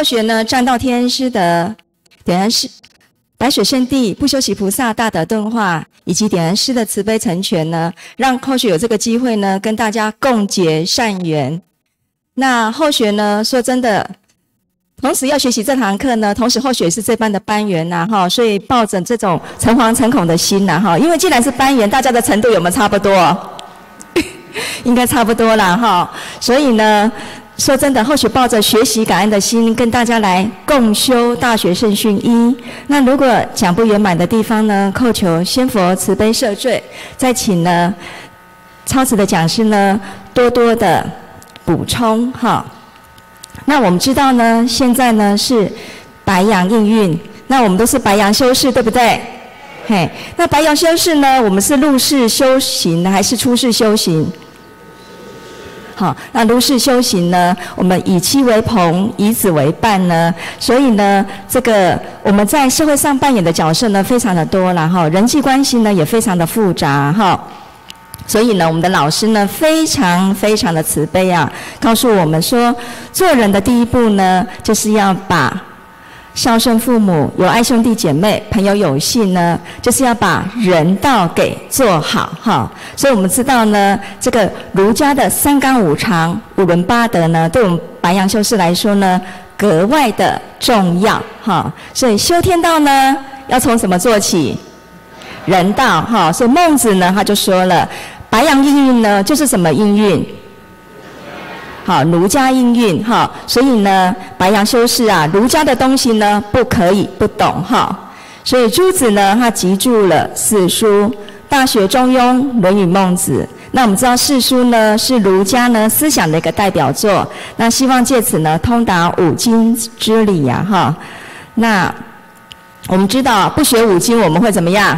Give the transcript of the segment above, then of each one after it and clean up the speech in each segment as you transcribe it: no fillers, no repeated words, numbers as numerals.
学呢，占道天师的点燃师白水圣地不修习菩萨大德顿化，以及点燃师的慈悲成全呢，让后学有这个机会呢，跟大家共结善缘。那后学呢，说真的，同时要学习这堂课呢，同时后学是这班的班员呐，哈，所以抱着这种诚惶诚恐的心呐，哈，因为既然是班员，大家的程度有没有差不多？应该差不多啦，哈，所以呢。说真的，后学抱着学习感恩的心，跟大家来共修大学圣训一。那如果讲不圆满的地方呢，叩求仙佛慈悲赦罪，再请呢超慈的讲师呢多多的补充哈。那我们知道呢，现在呢是白羊应运，那我们都是白羊修士，对不对？嘿，那白羊修士呢，我们是入世修行还是出世修行？好，那入世修行呢，我们以妻为朋，以子为伴呢，所以呢，这个我们在社会上扮演的角色呢，非常的多啦哈，人际关系呢也非常的复杂哈，所以呢，我们的老师呢非常非常的慈悲啊，告诉我们说，做人的第一步呢，就是要把孝顺父母、有爱兄弟姐妹、朋友有信呢，就是要把人道给做好哈。所以我们知道呢，这个儒家的三纲五常、五伦八德呢，对我们白羊修士来说呢，格外的重要哈。所以修天道呢，要从什么做起？人道哈。所以孟子呢，他就说了，白羊应运呢，就是什么应运？好，儒家应运哈，所以呢，白羊修士啊，儒家的东西呢，不可以不懂哈。所以朱子呢，他集注了四书：《大学》《中庸》《论语》《孟子》。那我们知道四书呢，是儒家呢思想的一个代表作。那希望借此呢，通达五经之理呀哈。那我们知道，不学五经，我们会怎么样？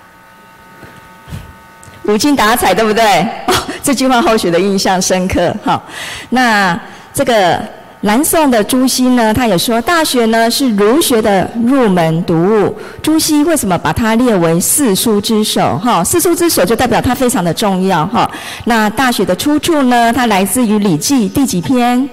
无精打采，对不对？哦，这句话后学的印象深刻。好，那这个南宋的朱熹呢，他也说，大学呢是儒学的入门读物。朱熹为什么把它列为四书之首？哈，四书之首就代表它非常的重要。哈，那大学的出处呢，它来自于《礼记》第几篇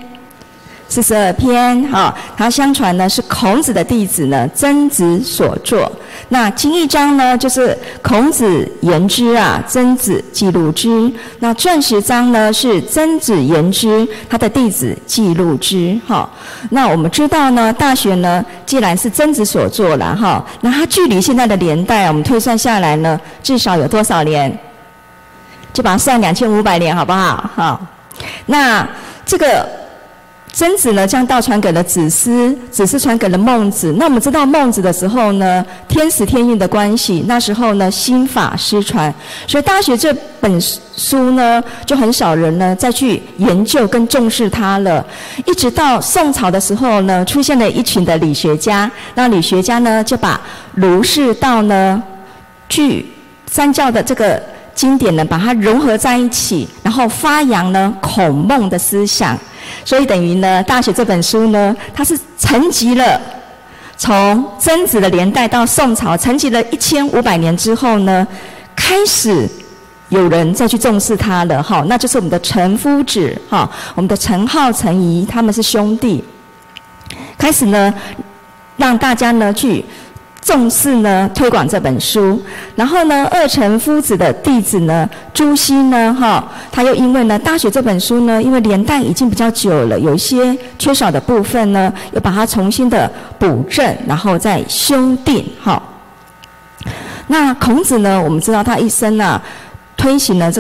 ？42篇。哈，它相传呢是孔子的弟子呢曾子所作。那经义章呢，就是孔子言之啊，曾子记录之。那传十章呢，是曾子言之，他的弟子记录之。哈，那我们知道呢，大学呢，既然是曾子所作了哈，那它距离现在的年代，我们推算下来呢，至少有多少年？就把它算2500年，好不好？好，那这个。曾子呢，将道传给了子思，子思传给了孟子。那我们知道孟子的时候呢，天时天运的关系，那时候呢，心法失传，所以《大学》这本书呢，就很少人呢再去研究跟重视它了。一直到宋朝的时候呢，出现了一群的理学家，那理学家呢，就把儒释道呢，据三教的这个经典呢，把它融合在一起，然后发扬呢孔孟的思想。所以等于呢，《大学》这本书呢，它是承袭了从曾子的年代到宋朝，承袭了1500年之后呢，开始有人再去重视它了哈。那就是我们的陈夫子哈，我们的陈浩、陈颐，他们是兄弟，开始呢让大家呢去重视呢，推广这本书。然后呢，二程夫子的弟子呢，朱熹呢，哈，他又因为呢，《大学》这本书呢，因为年代已经比较久了，有一些缺少的部分呢，又把它重新的补正，然后再修订，哈。那孔子呢，我们知道他一生啊，推行了这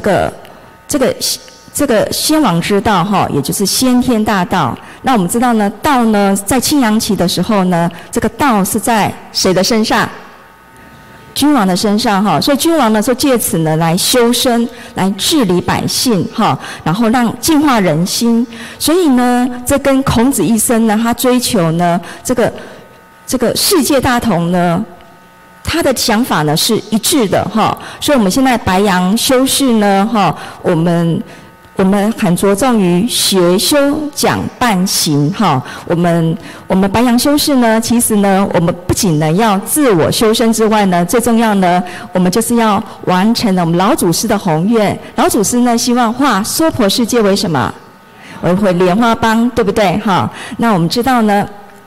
个先王之道哈，也就是先天大道。那我们知道呢，道呢在青阳期的时候呢，这个道是在谁的身上？君王的身上哈。所以君王呢就借此呢来修身，来治理百姓哈，然后让净化人心。所以呢，这跟孔子一生呢，他追求呢这个世界大同呢，他的想法呢是一致的哈。所以我们现在白羊修士呢哈，我们很着重于学修讲办行哈。我们白羊修士呢，其实呢，我们不仅呢要自我修身之外呢，最重要呢，我们就是要完成了我们老祖师的宏愿。老祖师呢，希望化娑婆世界为什么？为莲花邦，对不对哈？那我们知道呢，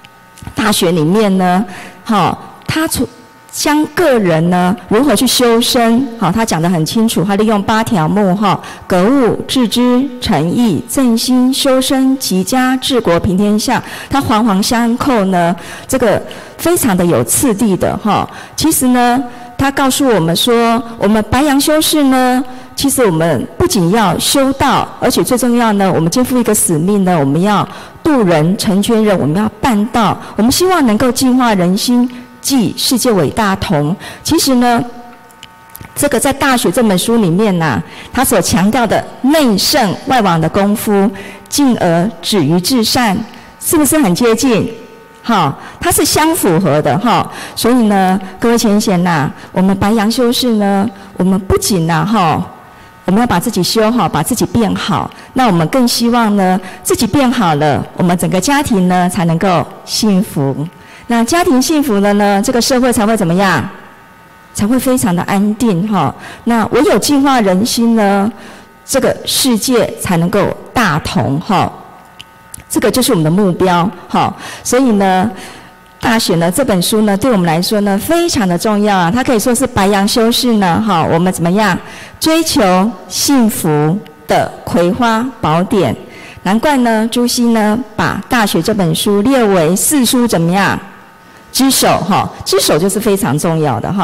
大学里面呢，他将个人呢如何去修身，他讲得很清楚，他利用8条目，格物、致知、诚意、正心、修身、齐家、治国、平天下，它环环相扣呢，这个非常的有次第的其实呢，他告诉我们说，我们白羊修士呢，其实我们不仅要修道，而且最重要呢，我们肩负一个使命呢，我们要度人、成全人，我们要办道，我们希望能够净化人心，济世界伟大同。其实呢，这个在《大学》这本书里面呢，他所强调的内圣外王的功夫，进而止于至善，是不是很接近？它是相符合的所以呢，各位前贤呐，我们白羊修士呢，我们不仅我们要把自己修好，把自己变好，那我们更希望呢，自己变好了，我们整个家庭呢才能够幸福。那家庭幸福了呢，这个社会才会怎么样？才会非常的安定那唯有净化人心呢，这个世界才能够大同这个就是我们的目标所以呢，《大学》呢这本书呢，对我们来说呢非常的重要它可以说是白羊修士呢我们怎么样追求幸福的葵花宝典。难怪呢，朱熹呢把《大学》这本书列为四书怎么样之首之首就是非常重要的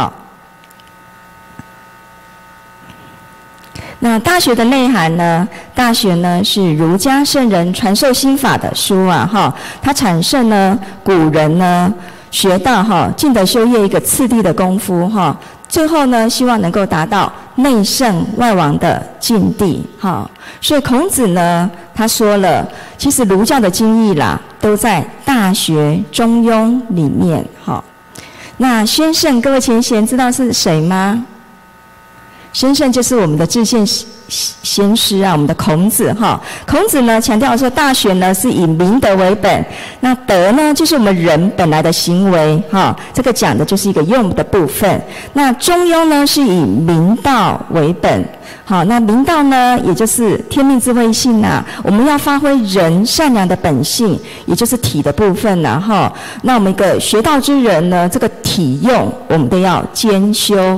那《大学》的内涵呢，《大学》呢是儒家圣人传授心法的书它产生呢古人呢学到尽德修业一个次第的功夫最后呢希望能够达到内圣外王的境地所以孔子呢他说了，其实儒教的精义啦都在《大学》《中庸》里面那宣圣各位前贤知道是谁吗？宣圣就是我们的至宪先师我们的孔子孔子呢强调说，大学呢是以明德为本，那德呢就是我们人本来的行为这个讲的就是一个用的部分。那中庸呢是以明道为本那明道呢也就是天命智慧性我们要发挥人善良的本性，也就是体的部分那我们一个学道之人呢，这个体用我们都要兼修。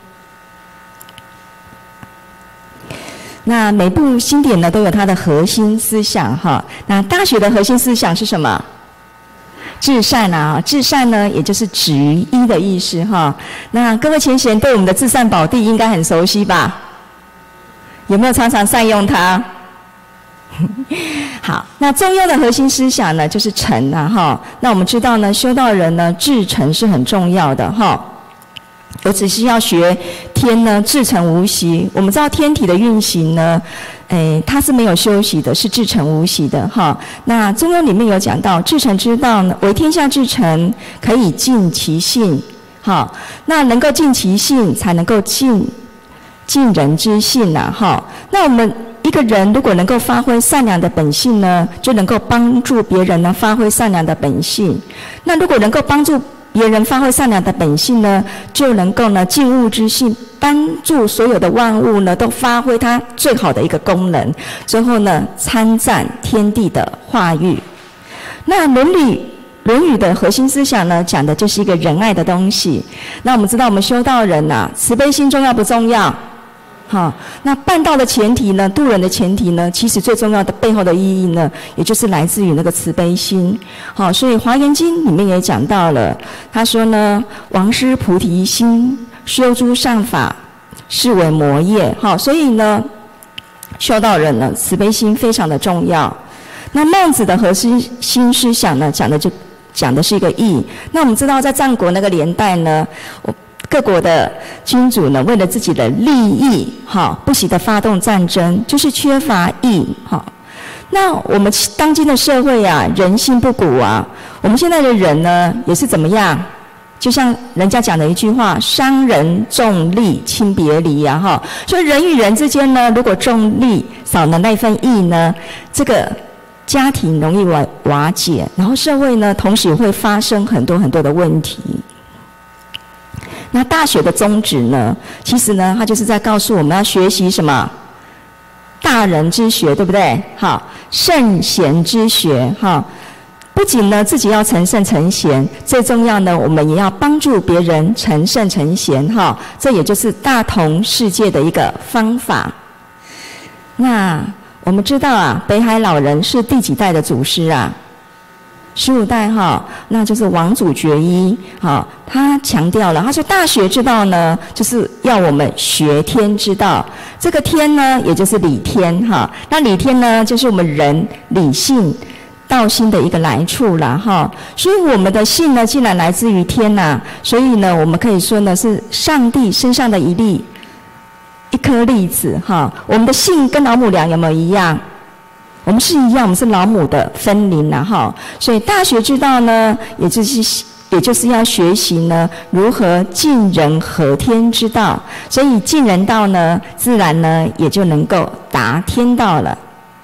那每部经典呢都有它的核心思想那《大学》的核心思想是什么？至善至善呢也就是止于一的意思那各位前贤对我们的至善宝地应该很熟悉吧？有没有常常善用它？好，那中庸的核心思想呢就是诚那我们知道呢，修道人呢至诚是很重要的我只是要学天呢至诚无息。我们知道天体的运行呢它是没有休息的，是至诚无息的那中庸里面有讲到，至诚之道呢为天下至诚，可以尽其性那能够尽其性，才能够尽人之性那我们一个人如果能够发挥善良的本性呢，就能够帮助别人呢发挥善良的本性。那如果能够帮助别人发挥善良的本性呢，就能够呢尽物之性，帮助所有的万物呢都发挥它最好的一个功能，最后呢参赞天地的化育。那论语的核心思想呢，讲的就是一个仁爱的东西。那我们知道我们修道人慈悲心重要不重要？那办道的前提呢，度人的前提呢，其实最重要的背后的意义呢，也就是来自于那个慈悲心。所以《华严经》里面也讲到了，他说呢，王师菩提心，修诸善法，是为魔业。所以呢，修道人呢，慈悲心非常的重要。那孟子的核心思想呢，讲的是一个义。那我们知道，在战国那个年代呢，各国的君主呢，为了自己的利益不惜的发动战争，就是缺乏义那我们当今的社会人心不古我们现在的人呢也是怎么样？就像人家讲的一句话，伤人重利轻别离所以人与人之间呢，如果重利少了那份义呢，这个家庭容易瓦解，然后社会呢同时会发生很多很多的问题。那大学的宗旨呢，其实呢它就是在告诉我们要学习什么？大人之学，对不对？圣贤之学不仅呢自己要成圣成贤，最重要呢，我们也要帮助别人成圣成贤哈。这也就是大同世界的一个方法。那我们知道啊，北海老人是第几代的祖师啊？15代哈，那就是王祖觉一哈，他强调了，他说大学之道呢，就是要我们学天之道。这个天呢，也就是理天哈。那理天呢，就是我们人理性道心的一个来处啦哈。所以我们的性呢，既然来自于天呐，所以呢，我们可以说呢，是上帝身上的一颗粒子哈。我们的性跟老母娘有没有一样？我们是一样，我们是老母的分灵啦哈。所以大学之道呢，也就是要学习呢如何尽人合天之道。所以尽人道呢，自然呢也就能够达天道了。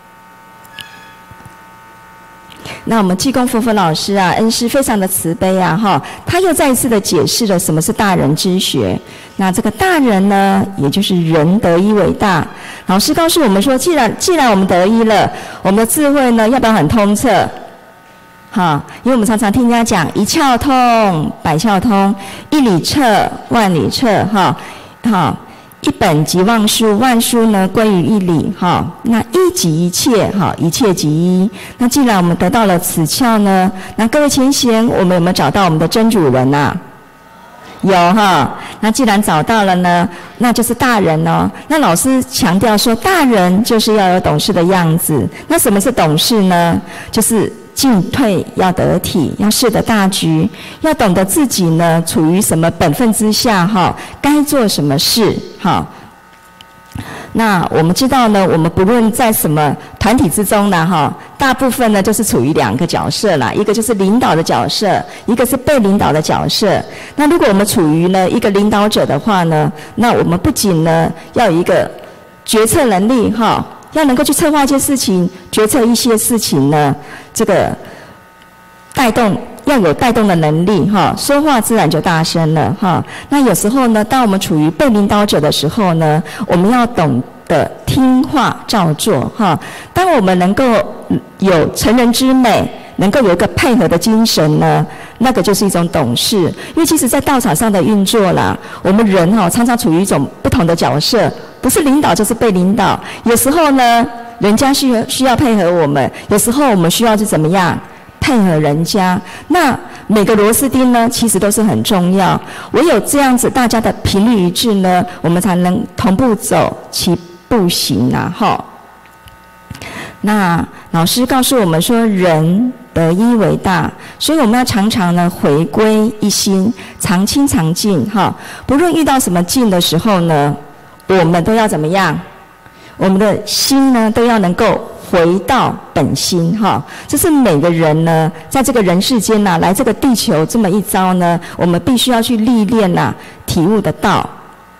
那我们济公佛老师啊，恩师非常的慈悲啊哈，他又再一次的解释了什么是大人之学。那这个大人呢，也就是人得一为大。老师告诉我们说，既然我们得一了，我们的智慧呢，要不要很通彻？哈，因为我们常常听人家讲一窍通，百窍通，一理彻，万理彻，哈，好。一本即万书，万书呢归于一理，哈。那一即一切，哈，一切即一。那既然我们得到了此窍呢，那各位贤贤，我们有没有找到我们的真主人啊？有哈。那既然找到了呢，那就是大人哦。那老师强调说，大人就是要有懂事的样子。那什么是懂事呢？就是进退要得体，要识得大局，要懂得自己呢处于什么本分之下哈，该做什么事哈。那我们知道呢，我们不论在什么团体之中呢哈，大部分呢就是处于2个角色啦，一个就是领导的角色，一个是被领导的角色。那如果我们处于呢一个领导者的话呢，那我们不仅呢要有一个决策能力哈。要能够去策划一些事情，决策一些事情呢，这个带动要有带动的能力哈，说话自然就大声了哈。那有时候呢，当我们处于被领导者的时候呢，我们要懂得听话照做哈。当我们能够有成人之美，能够有一个配合的精神呢，那个就是一种懂事。因为其实在道场上的运作啦，我们人常常处于一种不同的角色，不是领导就是被领导。有时候呢，人家需要配合我们，有时候我们需要是怎么样配合人家。那每个螺丝钉呢，其实都是很重要。唯有这样子，大家的频率一致呢，我们才能同步走，齐步行啊哈。那老师告诉我们说，人得一为大，所以我们要常常呢回归一心，常清常净哈。不论遇到什么境的时候呢，我们都要怎么样？我们的心呢都要能够回到本心哈。这是每个人呢在这个人世间呐，来这个地球这么一遭呢，我们必须要去历练呐，体悟得到。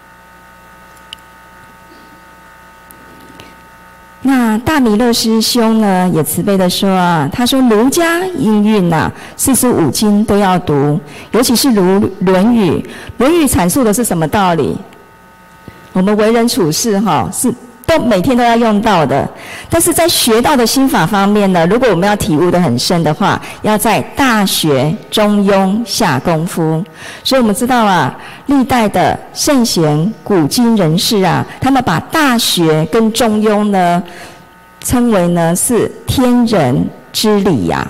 那大弥勒师兄呢，也慈悲的说啊，他说儒家应运呐，45经都要读，尤其是论语。论语阐述的是什么道理？我们为人处事哈，是每天都要用到的。但是在学到的心法方面呢，如果我们要体悟得很深的话，要在大学、中庸下功夫。所以我们知道啊，历代的圣贤、古今人士啊，他们把大学跟中庸呢，称为呢是天人之理呀。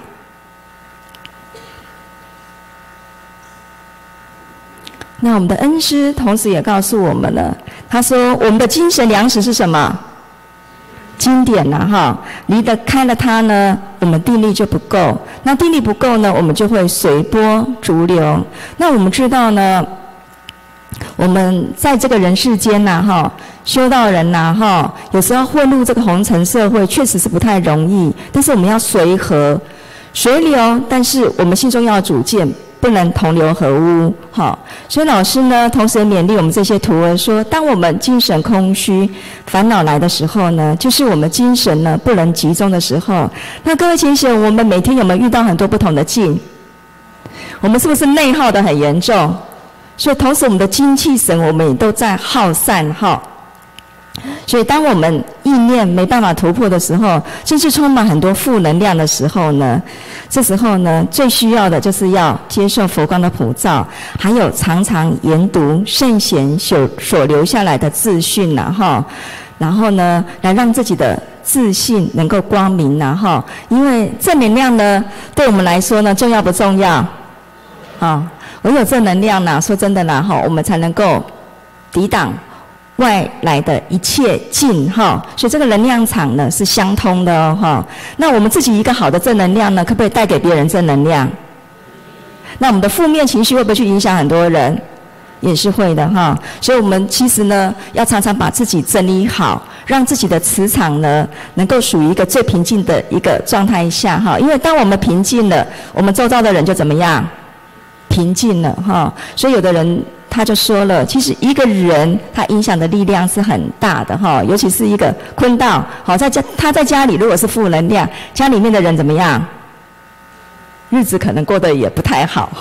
那我们的恩师同时也告诉我们了，他说我们的精神粮食是什么？经典呐哈，离得开了它呢，我们定力就不够。那定力不够呢，我们就会随波逐流。那我们知道呢，我们在这个人世间呐哈，修道人呐哈，有时候混入这个红尘社会，确实是不太容易。但是我们要随和随流，但是我们心中要有主见。不能同流合污，好，所以老师呢，同时勉励我们这些徒儿说，当我们精神空虚、烦恼来的时候呢，就是我们精神呢不能集中的时候。那各位请想，我们每天有没有遇到很多不同的境？我们是不是内耗得很严重？所以同时我们的精气神，我们也都在耗散哈。 所以当我们意念没办法突破的时候，甚至充满很多负能量的时候呢，这时候呢，最需要的就是要接受佛光的普照，还有常常研读圣贤所留下来的自训然后呢，来让自己的自信能够光明因为正能量呢，对我们来说呢，重要不重要？唯有正能量说真的我们才能够抵挡外来的一切境所以这个能量场呢是相通的那我们自己一个好的正能量呢，可不可以带给别人正能量？那我们的负面情绪会不会去影响很多人？也是会的所以我们其实呢，要常常把自己整理好，让自己的磁场呢，能够属于一个最平静的一个状态下因为当我们平静了，我们周遭的人就怎么样？平静了所以有的人他就说了，其实一个人他影响的力量是很大的尤其是一个坤道他在家里如果是负能量，家里面的人怎么样？日子可能过得也不太好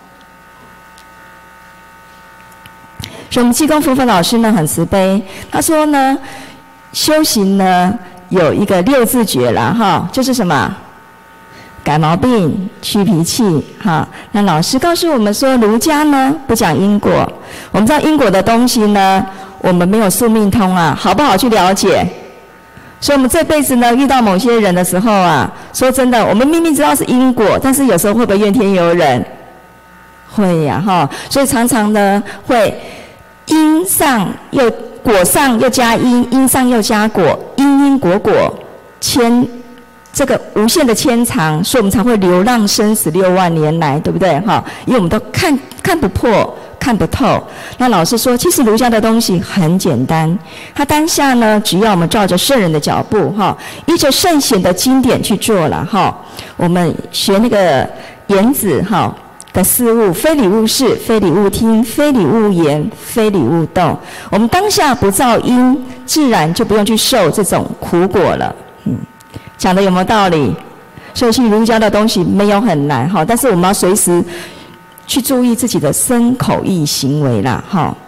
所以我们济公佛法老师呢很慈悲，他说呢，修行呢有一个6字诀啦就是什么？改毛病、去脾气那老师告诉我们说，儒家呢不讲因果。我们知道因果的东西呢，我们没有宿命通好不好去了解？所以我们这辈子呢遇到某些人的时候说真的，我们明明知道是因果，但是有时候会不会怨天尤人？会所以常常呢会因上又果上又加因，因上又加果，因因果果这个无限的牵长，所以我们才会流浪生死6万年来，对不对因为我们都看不破，看不透。那老师说，其实儒家的东西很简单，他当下呢，只要我们照着圣人的脚步依着圣贤的经典去做了我们学那个言子的四物，非礼勿视，非礼勿听，非礼勿言，非礼勿动。我们当下不造因，自然就不用去受这种苦果了。讲的有没有道理？所以儒家的东西没有很难但是我们要随时去注意自己的身口意行为啦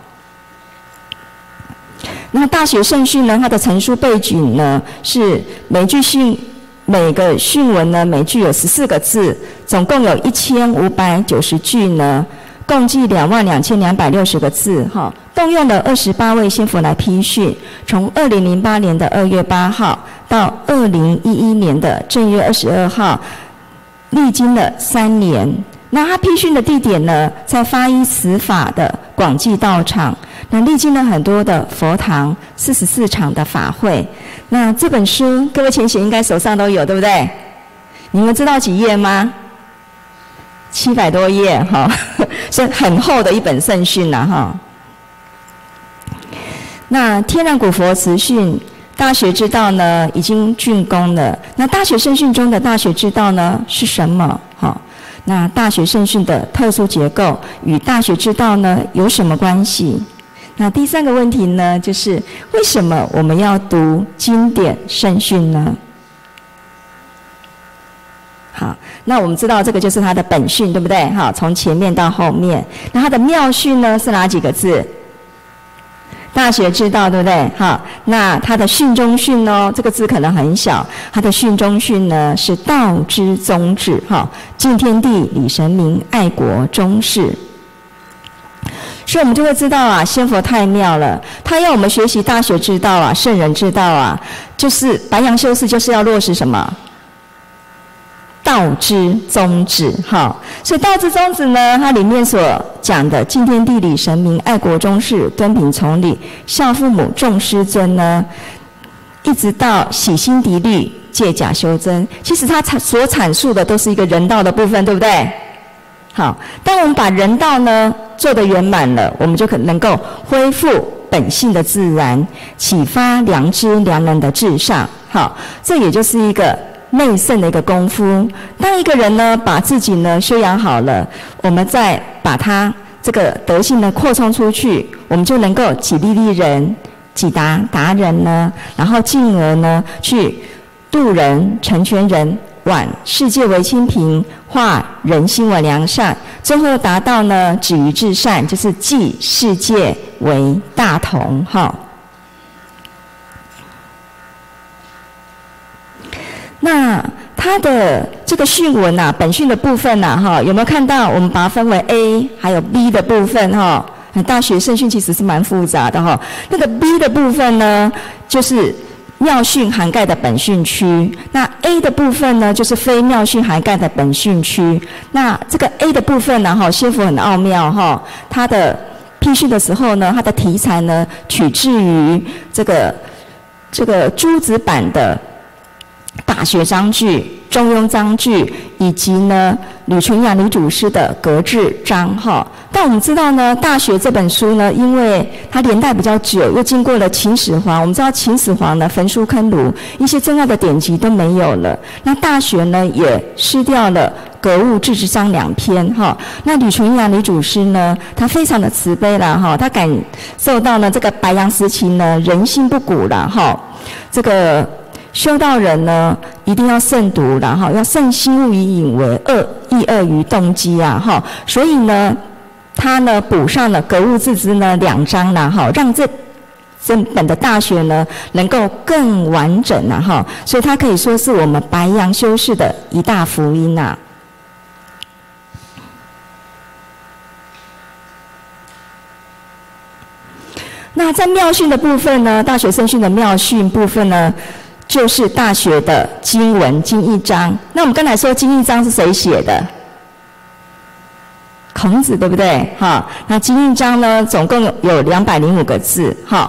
那大学圣训呢，它的陈述背景呢是每个训文呢，每句有14个字，总共有1590句呢，共计22260个字动用了28位先佛来批训，从2008年的2月8号到2011年的正月22号，历经了3年。那他批训的地点呢，在发一慈法的广济道场，那历经了很多的佛堂，44场的法会。那这本书各位前贤应该手上都有，对不对？你们知道几页吗？700多页是很厚的一本圣训那天然古佛慈训大学之道呢，已经竣工了。那大学圣训中的大学之道呢是什么？那大学圣训的特殊结构与大学之道呢有什么关系？那第3个问题呢，就是为什么我们要读经典圣训呢？好，那我们知道这个就是它的本训，对不对？从前面到后面。那它的妙训呢是哪几个字？大学之道，对不对？那它的训中训这个字可能很小，它的训中训呢是道之宗旨敬天地，礼神明，爱国忠士。所以我们就会知道仙佛太妙了，他要我们学习大学之道圣人之道就是白羊修士就是要落实什么？道之宗旨所以道之宗旨呢，它里面所讲的敬天地，礼神明，爱国忠士，敦品从礼，孝父母，重师尊呢，一直到洗心涤虑，戒假修真，其实它所阐述的都是一个人道的部分，对不对？当我们把人道呢做得圆满了，我们就能够恢复本性的自然，启发良知良能的至上这也就是一个内圣的一个功夫。当一个人呢把自己呢修养好了，我们再把他这个德性呢扩充出去，我们就能够己利利人，己达人呢，然后进而呢去度人，成全人，挽世界为清平，化人心为良善，最后达到呢止于至善，就是济世界为大同那它的这个训文啊，本训的部分呐，哈，有没有看到？我们把它分为 A 还有 B 的部分哈。大学圣训其实是蛮复杂的哈。那个 B 的部分呢，就是妙训涵盖的本训区。那 A 的部分呢，就是非妙训涵盖的本训区。那这个 A 的部分呢，哈，仙佛很奥妙哈，它的批训的时候呢，它的题材呢，取自于这个诸子版的大学章句、中庸章句，以及呢吕纯雅吕祖师的格致章哈。但我们知道呢，《大学》这本书呢，因为它年代比较久，又经过了秦始皇，我们知道秦始皇呢焚书坑儒，一些重要的典籍都没有了。那《大学》呢也失掉了格物致知章2篇哈。那吕纯雅吕祖师呢，他非常的慈悲啦哈，他感受到呢这个白杨时期呢人心不古啦哈，这个修道人呢，一定要慎独啦哈，要慎心勿以引为恶，亦恶于动机啊哈。所以呢，他呢补上了格物致知呢2章啦哈，让这整本的大学呢能够更完整啦哈。所以它可以说是我们白杨修士的一大福音啊。那在妙训的部分呢，大学圣训的妙训部分呢，就是大学的经文经义章。那我们刚才说经义章是谁写的？孔子，对不对？哈，那经义章呢，总共有205个字，哈。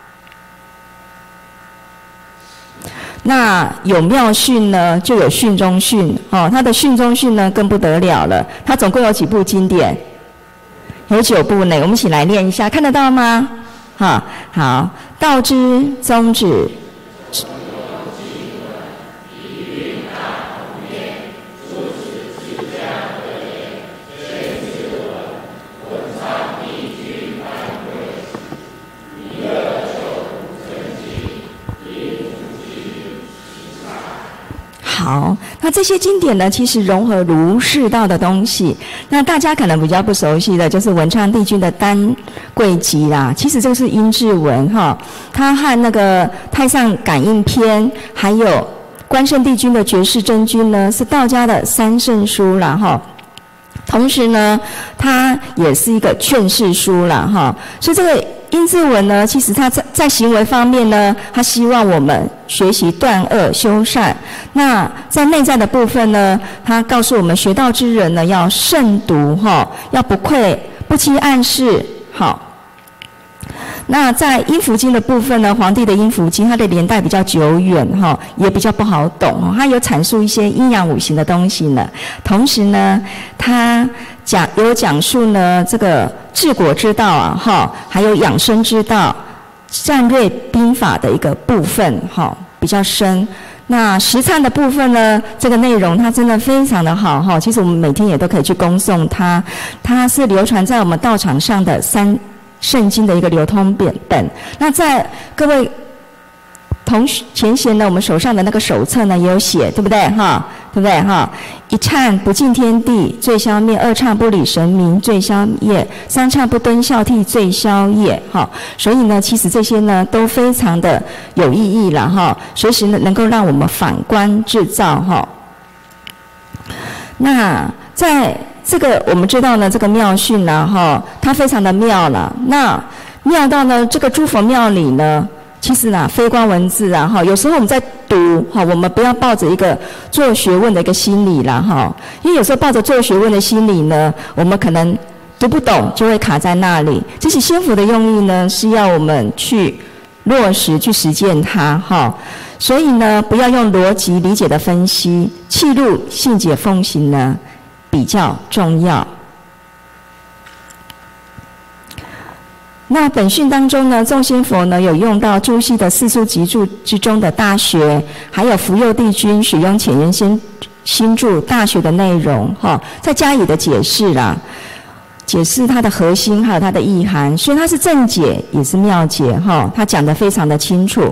那有妙训呢，就有训中训，哦，它的训中训呢更不得了了。它总共有几部经典？有9部呢。我们一起来念一下，看得到吗？哈，好，道之宗旨。好，那这些经典呢，其实融合儒释道的东西。那大家可能比较不熟悉的就是文昌帝君的丹桂集啦，其实这个是阴骘文哈，它和那个太上感应篇，还有关圣帝君的绝世真君呢，是道家的3圣书啦哈。同时呢，它也是一个劝世书啦哈，所以这个阴骘文呢，其实它在行为方面呢，它希望我们学习断恶修善。那在内在的部分呢，它告诉我们学道之人呢，要慎独哈，要不愧不欺暗示好。那在阴符经的部分呢，皇帝的阴符经，它的年代比较久远哈，也比较不好懂，它有阐述一些阴阳五行的东西呢。同时呢，它有讲述呢这个治国之道啊哈，还有养生之道、战略兵法的一个部分哈，比较深。那实忏的部分呢，这个内容它真的非常的好哈，其实我们每天也都可以去恭诵它，它是流传在我们道场上的圣经的一个流通本。那在各位同学前贤呢，我们手上的那个手册呢也有写，对不对哈？对不对哈？一忏不敬天地，罪消灭；二忏不理神明，罪消灭；三忏不敦孝悌，罪消业。哈，所以呢，其实这些呢都非常的有意义了哈，随时呢能够让我们反观自照哈。那在这个我们知道呢，这个妙训呢，哈，它非常的妙了。那妙到呢，这个诸佛庙里呢，其实呢，非观文字啊，哈，有时候我们在读，哈，我们不要抱着一个做学问的一个心理啦，哈，因为有时候抱着做学问的心理呢，我们可能读不懂，就会卡在那里。其实仙佛的用意呢，是要我们去落实、去实践它，哈。所以呢，不要用逻辑理解的分析，契入信解奉行呢，比较重要。那本训当中呢，众仙佛呢有用到朱熹的四书集注之中的《大学》，还有福佑帝君许雍浅圆新著《大学》的内容，哈，再加以的解释啦，解释它的核心还有它的意涵，所以它是正解也是妙解，哈，它讲得非常的清楚。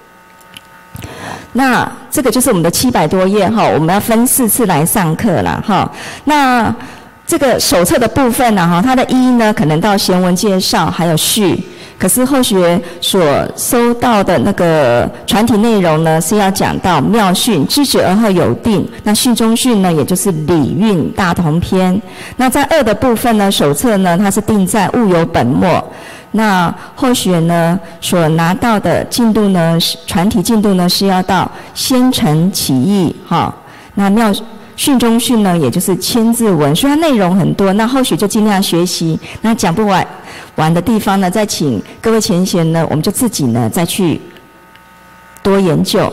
那这个就是我们的700多页哈，我们要分4次来上课啦哈。那这个手册的部分呢哈，它的一呢可能到贤文介绍，还有序， 可是后学所收到的那个传体内容呢，是要讲到妙训，知止而后有定。那训中训呢，也就是理运大同篇。那在2的部分呢，手册呢，它是定在物有本末。那后学呢所拿到的进度呢，传体进度呢是要到先陈起义哈。那妙训中训呢，也就是千字文，所以它内容很多。那后学就尽量学习。那讲不完的地方呢，再请各位前贤呢，我们就自己呢再去多研究。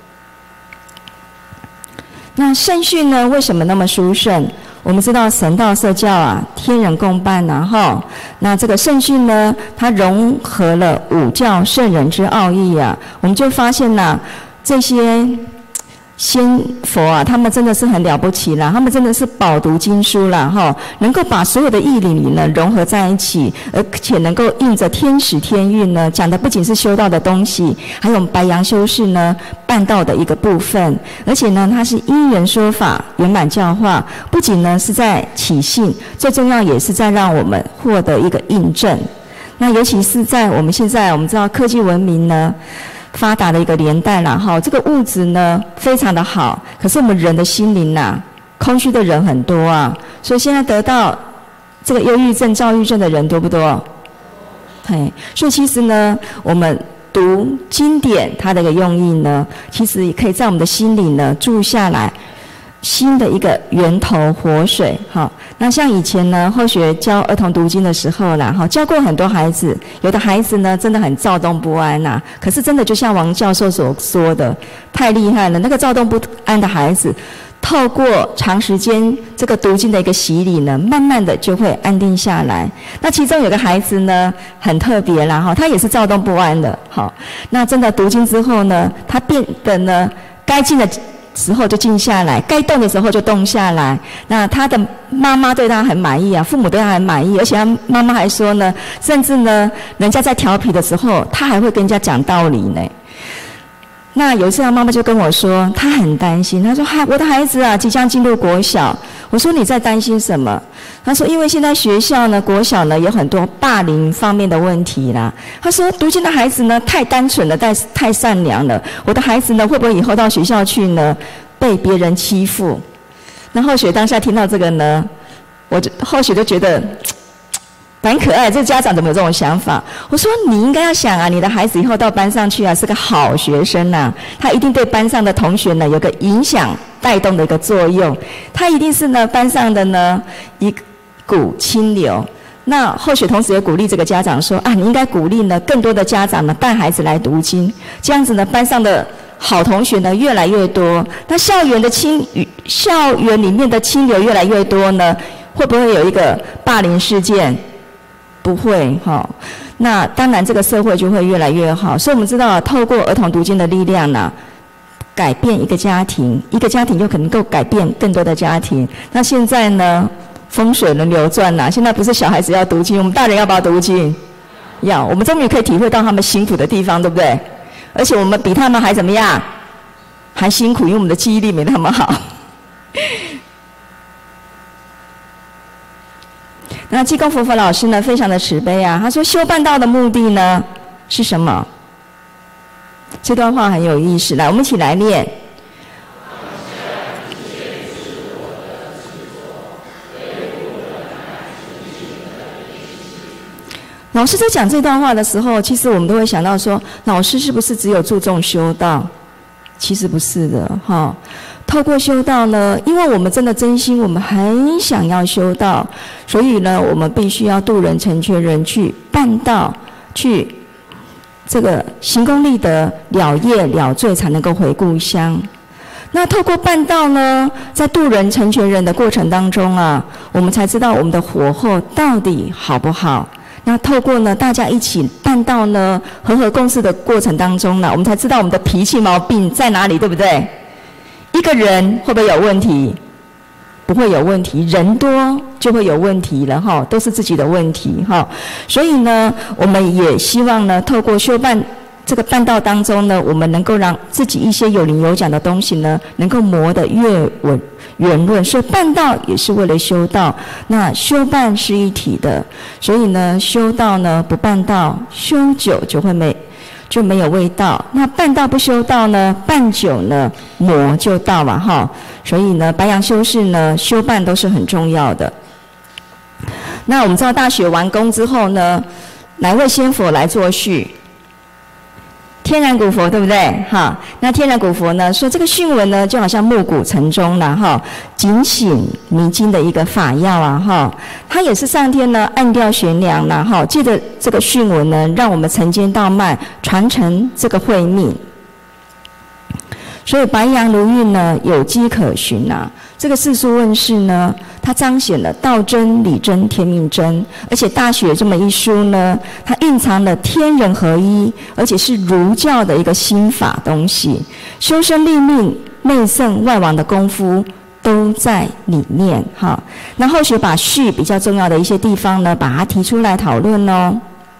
那圣训呢，为什么那么殊胜？我们知道神道社教啊，天人共办啊，哈。那这个圣训呢，它融合了五教圣人之奥义啊，我们就发现呐，这些先佛啊，他们真的是很了不起啦，他们真的是饱读经书啦，哈，能够把所有的义理呢融合在一起，而且能够应着天时天运呢，讲的不仅是修道的东西，还有白杨修士呢办道的一个部分，而且呢，它是因缘说法，圆满教化，不仅呢是在起信，最重要也是在让我们获得一个印证。那尤其是在我们现在，我们知道科技文明呢发达的一个年代啦，哈，这个物质呢非常的好，可是我们人的心灵呐，空虚的人很多啊，所以现在得到这个忧郁症、躁郁症的人多不多？嘿，所以其实呢，我们读经典它的一个用意呢，其实也可以在我们的心里呢住下来新的一个源头活水，哈。那像以前呢，后学教儿童读经的时候啦，哈，教过很多孩子，有的孩子呢真的很躁动不安呐，可是真的就像王教授所说的，太厉害了，那个躁动不安的孩子，透过长时间这个读经的一个洗礼呢，慢慢的就会安定下来。那其中有个孩子呢，很特别啦，哈，他也是躁动不安的，好，那真的读经之后呢，他变得呢，该静的时候就静下来，该动的时候就动下来。那他的妈妈对他很满意啊，父母对他很满意，而且他妈妈还说呢，甚至呢，人家在调皮的时候，他还会跟人家讲道理呢。那有一次他妈妈就跟我说，她很担心，她说：“我的孩子啊，即将进入国小。”我说：“你在担心什么？”她说：“因为现在学校呢，国小呢有很多霸凌方面的问题啦。”她说：“读经的孩子呢，太单纯了，太善良了。我的孩子呢，会不会以后到学校去呢，被别人欺负？”那后学当下听到这个呢，后学就觉得蛮可爱，这家长怎么有这种想法？我说你应该要想啊，你的孩子以后到班上去啊，是个好学生啊，他一定对班上的同学呢有个影响带动的一个作用，他一定是呢班上的呢一股清流。那后学同时也鼓励这个家长说啊，你应该鼓励呢更多的家长呢带孩子来读经，这样子呢班上的好同学呢越来越多，那校园里面的清流越来越多呢，会不会有一个霸凌事件？不会哈，那当然这个社会就会越来越好。所以我们知道，透过儿童读经的力量呢，改变一个家庭，一个家庭就可能够改变更多的家庭。那现在呢，风水轮流转呐，现在不是小孩子要读经，我们大人要不要读经？要，我们终于可以体会到他们辛苦的地方，对不对？而且我们比他们还怎么样？还辛苦，因为我们的记忆力没那么好。那济公佛佛老师呢，非常的慈悲啊，他说修办道的目的呢是什么？这段话很有意思，来，我们一起来念。老师在讲这段话的时候，其实我们都会想到说，老师是不是只有注重修道？其实不是的，哈。透过修道呢，因为我们真的真心，我们很想要修道，所以呢，我们必须要度人成全人，去办道，去这个行功立德，了业了罪，才能够回故乡。那透过办道呢，在度人成全人的过程当中啊，我们才知道我们的火候到底好不好。那透过呢，大家一起办道呢，和合共事的过程当中呢，我们才知道我们的脾气毛病在哪里，对不对？一个人会不会有问题？不会有问题，人多就会有问题了哈，都是自己的问题哈。所以呢，我们也希望呢，透过修办这个办道当中呢，我们能够让自己一些有棱有角的东西呢，能够磨得越圆润，所以办道也是为了修道。那修办是一体的，所以呢，修道呢不办道，修久就没有味道。那办道不修道呢，办久呢魔就道嘛哈。所以呢，白羊修士呢修办都是很重要的。那我们知道大学完工之后呢，哪位仙佛来作序？天然古佛，对不对？哈，那天然古佛呢说这个训文呢就好像暮鼓晨钟了哈，警醒迷津的一个法药啊哈，它也是上天呢暗调悬梁啦哈，借着这个训文呢，让我们承接道脉，传承这个慧命。所以白羊如运呢有迹可循啊，这个世俗问世呢，它彰显了道真、理真、天命真，而且大学这么一书呢，它蕴藏了天人合一，而且是儒教的一个心法东西，修身立命、内圣外王的功夫都在里面哈。那后续把序比较重要的一些地方呢，把它提出来讨论哦。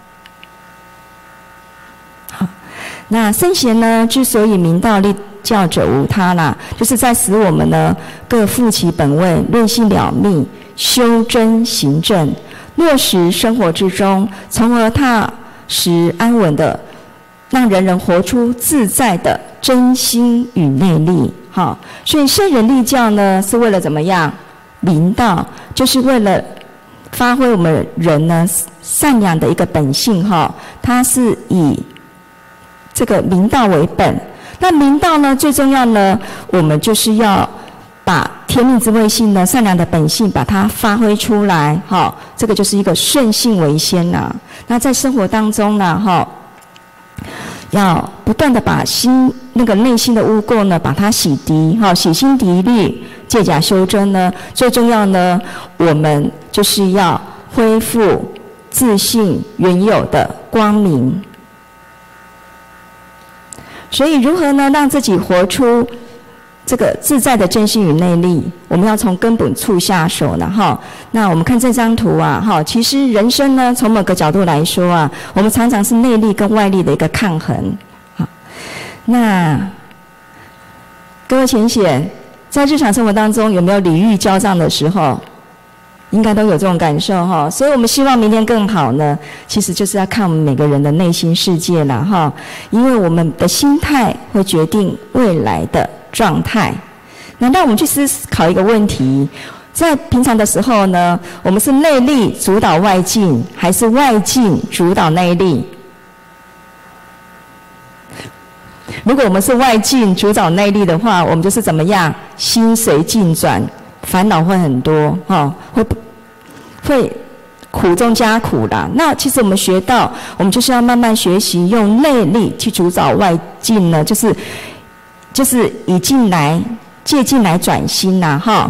好，那圣贤呢，之所以明道立教者无他啦，就是在使我们呢各负其本位，论性了密，修真行正，落实生活之中，从而踏实安稳的让人人活出自在的真心与内力。好，所以圣人立教呢，是为了怎么样？明道，就是为了发挥我们人呢善良的一个本性哈，它是以这个明道为本。那明道呢，最重要呢，我们就是要把天命之慧性呢，善良的本性，把它发挥出来，哈，这个就是一个顺性为先呐。那在生活当中呢，哈，要不断的把那个内心的污垢呢，把它洗涤，哈，洗心涤虑，借假修真呢。最重要呢，我们就是要恢复自信原有的光明。所以如何呢，让自己活出这个自在的真心与内力？我们要从根本处下手了哈。那我们看这张图啊，哈，其实人生呢，从某个角度来说啊，我们常常是内力跟外力的一个抗衡。好，那各位浅显，在日常生活当中有没有礼遇交账的时候？应该都有这种感受哈，所以我们希望明天更好呢，其实就是要看我们每个人的内心世界了哈，因为我们的心态会决定未来的状态。那让我们去思考一个问题，在平常的时候呢，我们是内力主导外境，还是外境主导内力？如果我们是外境主导内力的话，我们就是怎么样？心随境转，烦恼会很多哈，会苦中加苦啦。那其实我们学到，我们就是要慢慢学习用内力去主导外境呢，就是以境来借境来转心呐哈。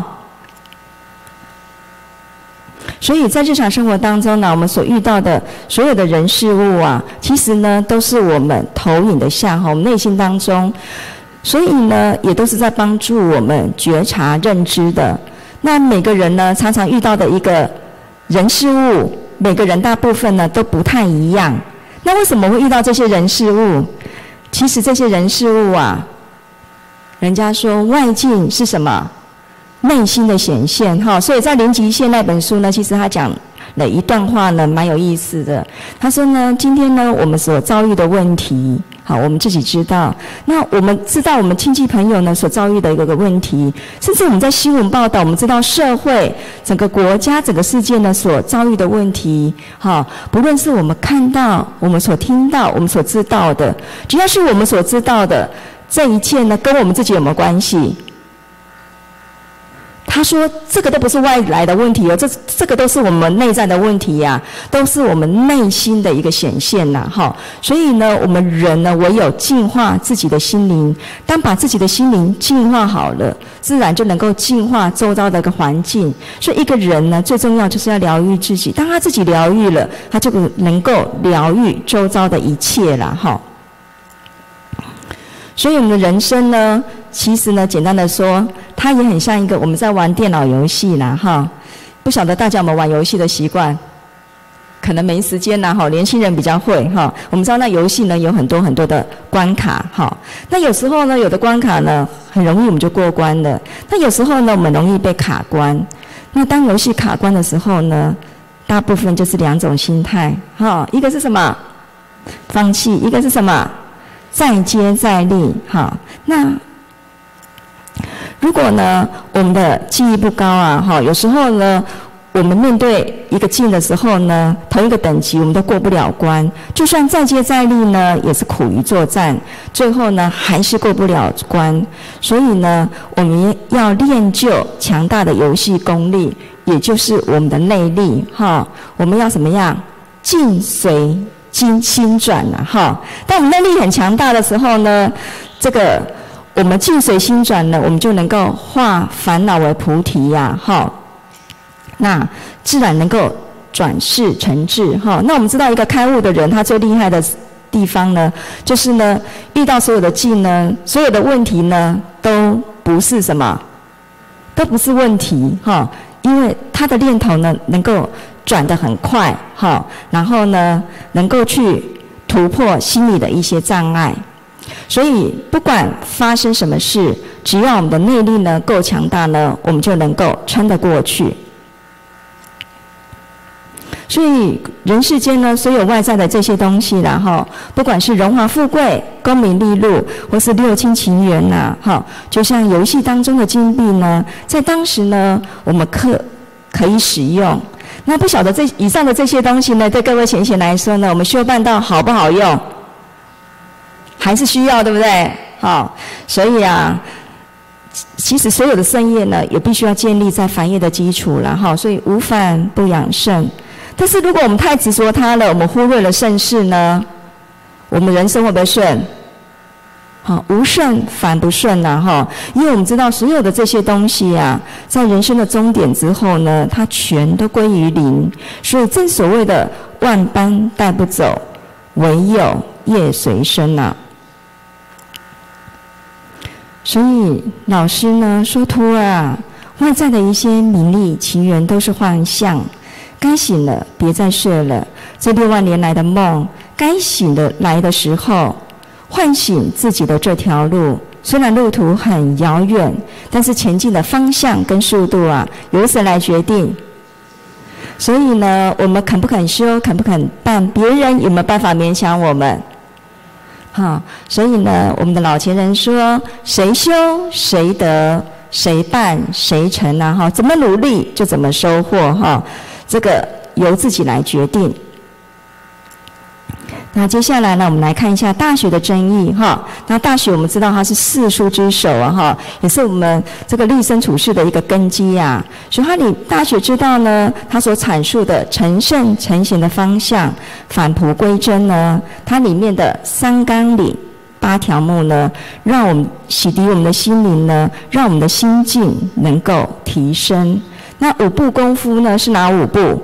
所以在日常生活当中呢，我们所遇到的所有的人事物啊，其实呢都是我们投影的像哈，我们内心当中，所以呢也都是在帮助我们觉察认知的。那每个人呢常常遇到的一个人事物，每个人大部分呢都不太一样。那为什么会遇到这些人事物？其实这些人事物啊，人家说外境是什么？内心的显现哈。所以在《零极限》那本书呢，其实他讲了一段话呢，蛮有意思的。他说呢，今天呢我们所遭遇的问题，好，我们自己知道。那我们知道我们亲戚朋友呢所遭遇的一个问题，甚至我们在新闻报道，我们知道社会、整个国家、整个世界呢所遭遇的问题，好，不论是我们看到、我们所听到、我们所知道的，只要是我们所知道的，这一切呢跟我们自己有没有关系？他说这个都不是外来的问题哦，这个都是我们内在的问题呀，都是我们内心的一个显现呐，哈。所以呢，我们人呢，唯有净化自己的心灵，当把自己的心灵净化好了，自然就能够净化周遭的一个环境。所以一个人呢，最重要就是要疗愈自己，当他自己疗愈了，他就能够疗愈周遭的一切啦，哈。所以我们的人生呢，其实呢，简单的说，它也很像一个我们在玩电脑游戏啦，哈。不晓得大家有没有玩游戏的习惯？ 可能没时间啦哈，年轻人比较会哈。我们知道那游戏呢有很多很多的关卡哈，那有时候呢有的关卡呢很容易我们就过关了，那有时候呢我们容易被卡关。那当游戏卡关的时候呢，大部分就是2种心态哈，一个是什么？放弃，一个是什么？再接再厉哈。那如果呢我们的技艺不高啊哈，有时候呢我们面对一个境的时候呢，同一个等级我们都过不了关，就算再接再厉呢，也是苦于作战，最后呢还是过不了关。所以呢，我们要练就强大的游戏功力，也就是我们的内力哈。我们要怎么样？境随心转啊哈。当我们内力很强大的时候呢，这个我们境随心转呢，我们就能够化烦恼为菩提呀哈。那自然能够转世成智哈。那我们知道一个开悟的人，他最厉害的地方呢，就是呢遇到所有的境呢，所有的问题呢，都不是什么，都不是问题哈，因为他的念头呢能够转得很快哈，然后呢能够去突破心理的一些障碍。所以不管发生什么事，只要我们的内力呢够强大呢，我们就能够撑得过去。所以人世间呢，所有外在的这些东西啦哈，不管是荣华富贵、功名利禄，或是六亲情缘呐哈，就像游戏当中的金币呢，在当时呢，我们可以使用。那不晓得以上的这些东西呢，对各位贤贤来说呢，我们修办道好不好用？还是需要，对不对？好，所以啊，其实所有的圣业呢，也必须要建立在凡业的基础了哈。所以无凡不养圣。但是如果我们太执着它了，我们忽略了圣事呢，我们人生会不会顺？好，无圣反不顺呐哈。因为我们知道所有的这些东西啊，在人生的终点之后呢，它全都归于零。所以正所谓的万般带不走，唯有业随身呐。所以老师呢说徒儿啊，外在的一些名利情缘都是幻象。该醒了，别再睡了。这6万年来的梦，该醒的来的时候，唤醒自己的这条路。虽然路途很遥远，但是前进的方向跟速度啊，由谁来决定？所以呢，我们肯不肯修，肯不肯办，别人有没有办法勉强我们？好，所以呢，我们的老前人说：谁修谁得，谁办谁成啊！哈，怎么努力就怎么收获哈。这个由自己来决定。那接下来呢，我们来看一下大学的争议哈。那大学我们知道它是四书之首啊哈，也是我们这个立身处世的一个根基呀。所以大学之道呢，它所阐述的成圣成贤的方向，返璞归真呢，它里面的3纲领8条目呢，让我们洗涤我们的心灵呢，让我们的心境能够提升。那5步功夫呢是哪5步？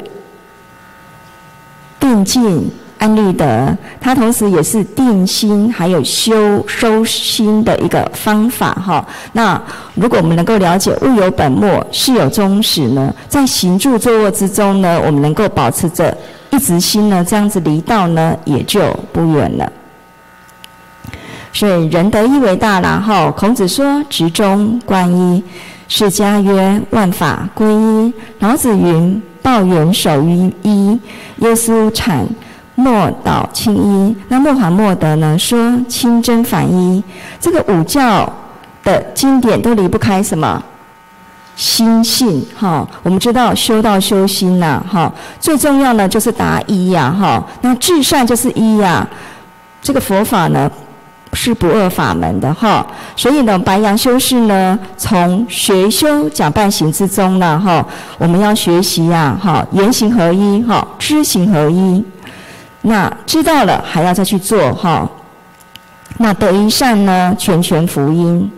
定静、安立德，它同时也是定心还有收心的一个方法哈。那如果我们能够了解物有本末，事有终始呢，在行住坐卧之中呢，我们能够保持着一直心呢，这样子离道呢也就不远了。所以仁德一为大啦哈。孔子说：执中观一。释迦曰：万法归一。老子云：抱元守于一。耶稣阐莫导亲一。那末法莫德呢说清真反一。这个五教的经典都离不开什么？心性哈。我们知道修道修心呐哈，最重要呢就是达一呀哈。那至善就是一呀。这个佛法呢是不二法门的哈，所以呢，白羊修士呢，从学修讲办行之中呢，哈，我们要学习呀，哈，言行合一，哈，知行合一。那知道了，还要再去做哈。那得一善呢，全福音。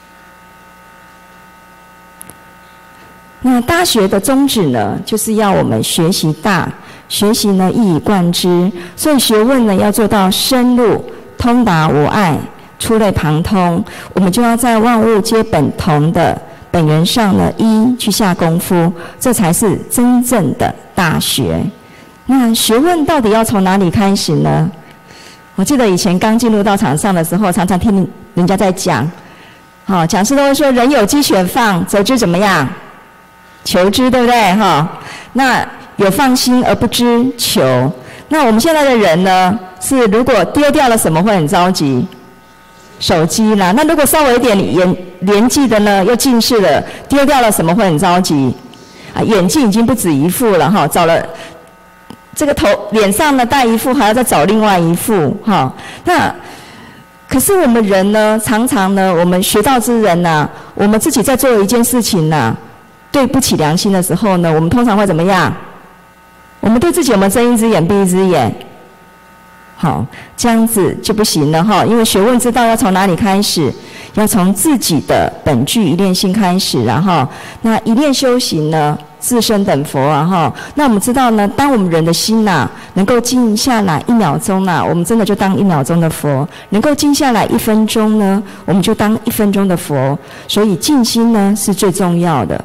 那大学的宗旨呢，就是要我们学习大，学习呢一以贯之，所以学问呢要做到深入。通达无碍，触类旁通，我们就要在万物皆本同的本源上呢，一去下功夫，这才是真正的大学。 那学问到底要从哪里开始呢？我记得以前刚进入到场上的时候，常常听人家在讲，讲师都会说人有鸡犬放，则知怎么样？求知，对不对？那有放心而不知求。那我们现在的人呢，是如果丢掉了什么会很着急？手机啦。那如果稍微一点年纪的呢，又近视了，丢掉了什么会很着急？眼镜已经不止一副了找了这个脸上呢戴一副，还要再找另外一副那可是我们人呢，常常呢，我们学道之人呐，我们自己在做一件事情呐，对不起良心的时候呢，我们通常会怎么样？我们对自己有没有睁一只眼闭一只眼？这样子就不行了因为学问之道要从哪里开始？要从自己的本具一念心开始，然后那一念修行呢，自身等佛那我们知道呢，当我们人的心能够静下来1秒钟我们真的就当1秒钟的佛；能够静下来1分钟呢，我们就当1分钟的佛。所以静心呢是最重要的。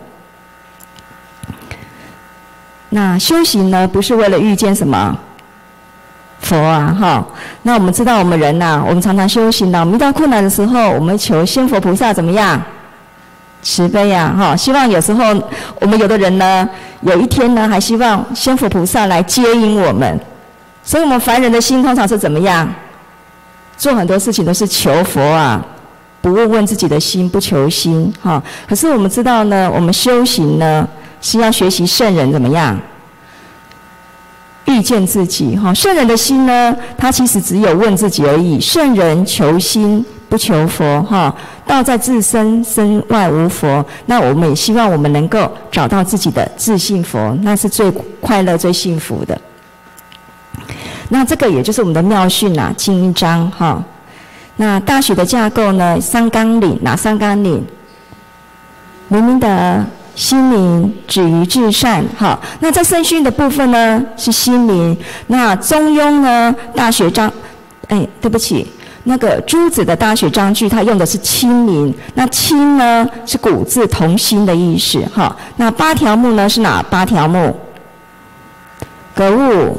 那修行呢，不是为了遇见什么佛那我们知道我们人我们常常修行我们遇到困难的时候，我们求仙佛菩萨怎么样？慈悲希望有时候我们有的人呢，有一天呢，还希望仙佛菩萨来接引我们。所以我们凡人的心通常是怎么样？做很多事情都是求佛不问问自己的心，不求心可是我们知道呢，我们修行呢，是要学习圣人怎么样？遇见自己圣人的心呢，他其实只有问自己而已。圣人求心不求佛道在自身，身外无佛。那我们也希望我们能够找到自己的自性佛，那是最快乐最幸福的。那这个也就是我们的妙训经一章那大学的架构呢，3纲领，哪3纲领？明明德、心明、止于至善那在圣训的部分呢是心明。那中庸呢，大学章对不起，那个朱子的大学章句，他用的是亲明。那亲呢是古字同心的意思那8条目呢是哪8条目？格物。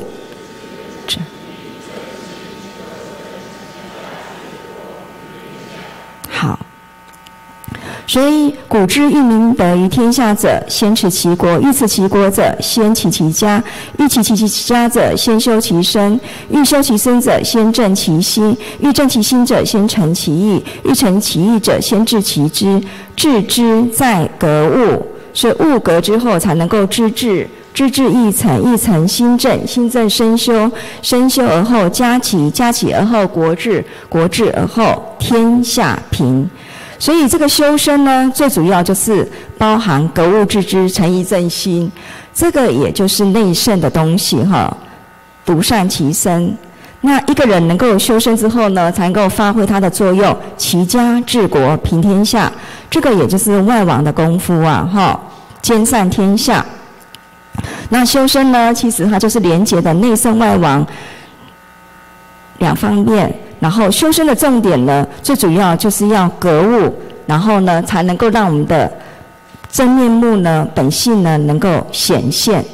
好。所以古之欲明德于天下者，先持其国；欲持其国者，先齐其家；欲齐其家者，先修其身；欲修其身者，先正其心；欲正其心者，先诚其意；欲诚其意者，先治其知。治之在格物，所以物格之后才能够知至。知至意诚，意诚心正，心正身修，身修而后家齐，家齐而后国治，国治而后天下平。所以这个修身呢，最主要就是包含格物致知、诚意正心，这个也就是内圣的东西独善其身。那一个人能够修身之后呢，才能够发挥它的作用，齐家治国平天下，这个也就是外王的功夫兼善天下。那修身呢，其实它就是连结的内圣外王2方面。然后修身的重点呢，最主要就是要格物，然后呢，才能够让我们的真面目呢、本性呢能够显现。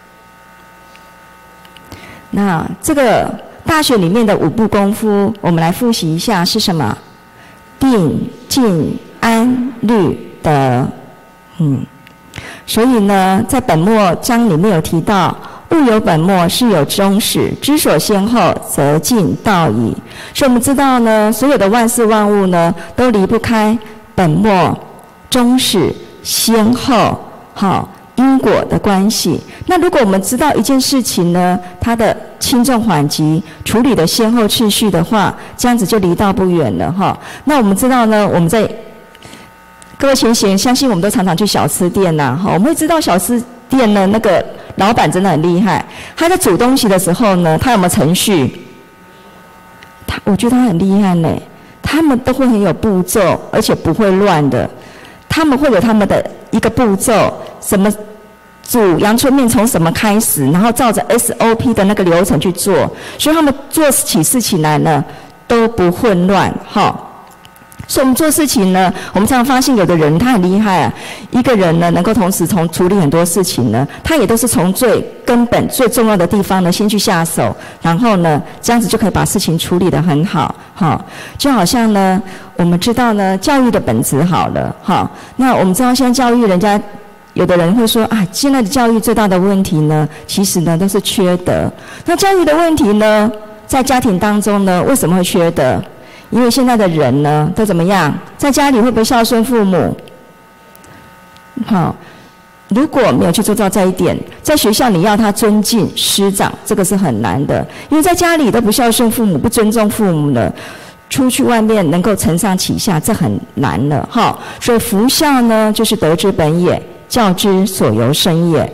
那这个大学里面的5步功夫，我们来复习一下是什么？定、静、安、虑、德。所以呢，在本末章里面有提到，物有本末，事有终始，知所先后，则近道矣。所以我们知道呢，所有的万事万物呢，都离不开本末、终始、先后、因果的关系。那如果我们知道一件事情呢，它的轻重缓急、处理的先后次序的话，这样子就离道不远了那我们知道呢，我们在各位前贤，相信我们都常常去小吃店我们会知道小吃店呢，那个老板真的很厉害。他在煮东西的时候呢，他有没有程序？我觉得他很厉害呢。他们都会很有步骤，而且不会乱的。他们会有他们的一个步骤，什么煮阳春面从什么开始，然后照着 SOP 的那个流程去做，所以他们做起事情来呢都不混乱所以我们做事情呢，我们常常发现有的人他很厉害啊，一个人呢能够同时处理很多事情呢，他也都是从最根本最重要的地方呢先去下手，然后呢这样子就可以把事情处理得很好，就好像呢我们知道呢教育的本质好了，那我们知道现在教育人家有的人会说啊，现在的教育最大的问题呢，其实呢都是缺德。那教育的问题呢，在家庭当中呢，为什么会缺德？因为现在的人呢，都怎么样？在家里会不会孝顺父母？如果没有去做到这一点，在学校你要他尊敬师长，这个是很难的。因为在家里都不孝顺父母，不尊重父母了，出去外面能够承上启下，这很难了所以夫孝呢，就是德之本也，教之所由生也。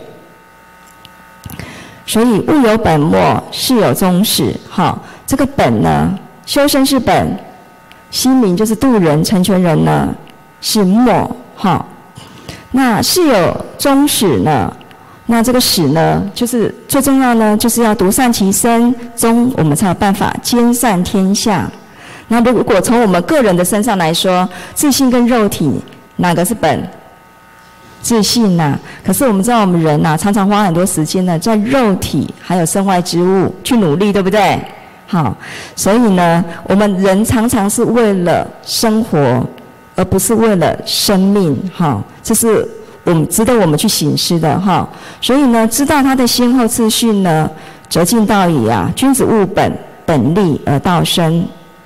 所以物有本末，事有终始。这个本呢，修身是本，心灵就是度人成全人呢是末。那事有终始呢，那这个始呢，就是最重要呢，就是要独善其身，终我们才有办法兼善天下。那如果从我们个人的身上来说，自信跟肉体哪个是本？自信啊，可是我们知道我们人常常花很多时间呢，在肉体还有身外之物去努力，对不对？所以呢，我们人常常是为了生活，而不是为了生命。这是值得我们去省思的。所以呢，知道它的先后次序呢，则近道矣啊！君子务本，本立而道生。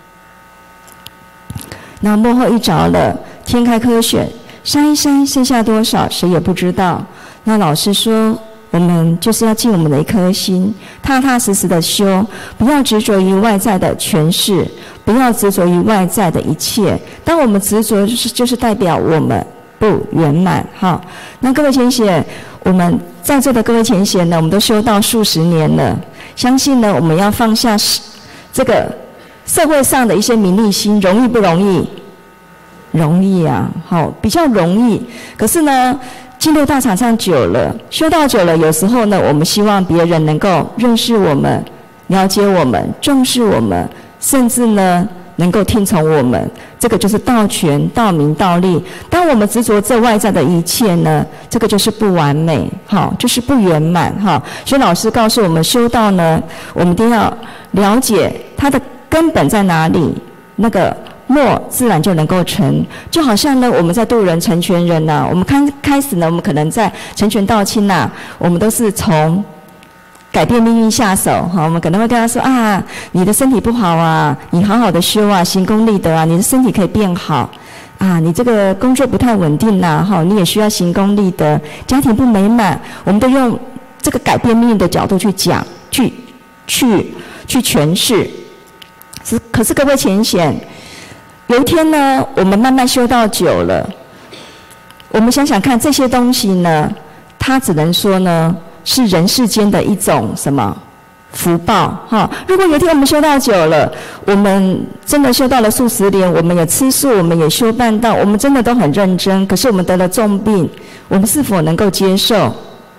那末后一着了，天开科选，筛一筛，剩下多少，谁也不知道。那老师说，我们就是要尽我们的一颗心，踏踏实实的修，不要执着于外在的权势，不要执着于外在的一切。当我们执着，就是代表我们不圆满。那各位浅显，我们在座的各位浅显呢，我们都修道数十年了，相信呢，我们要放下这个社会上的一些名利心，容易不容易？容易啊，比较容易。可是呢，进入大场上久了，修道久了，有时候呢，我们希望别人能够认识我们、了解我们、重视我们，甚至呢，能够听从我们。这个就是道权、道名、道利。当我们执着这外在的一切呢，这个就是不完美，就是不圆满。所以老师告诉我们，修道呢，我们一定要了解它的根本在哪里，那个末自然就能够成。就好像呢，我们在度人成全人我们开始呢，我们可能在成全道亲我们都是从改变命运下手我们可能会跟他说啊，你的身体不好啊，你好好的修行功立德你的身体可以变好你这个工作不太稳定你也需要行功立德，家庭不美满，我们都用这个改变命运的角度去讲，去诠释。可是各位浅显，有一天呢，我们慢慢修道久了，我们想想看，这些东西呢，它只能说呢，是人世间的一种什么福报如果有一天我们修道久了，我们真的修道了数十年，我们也吃素，我们也修办道，我们真的都很认真，可是我们得了重病，我们是否能够接受？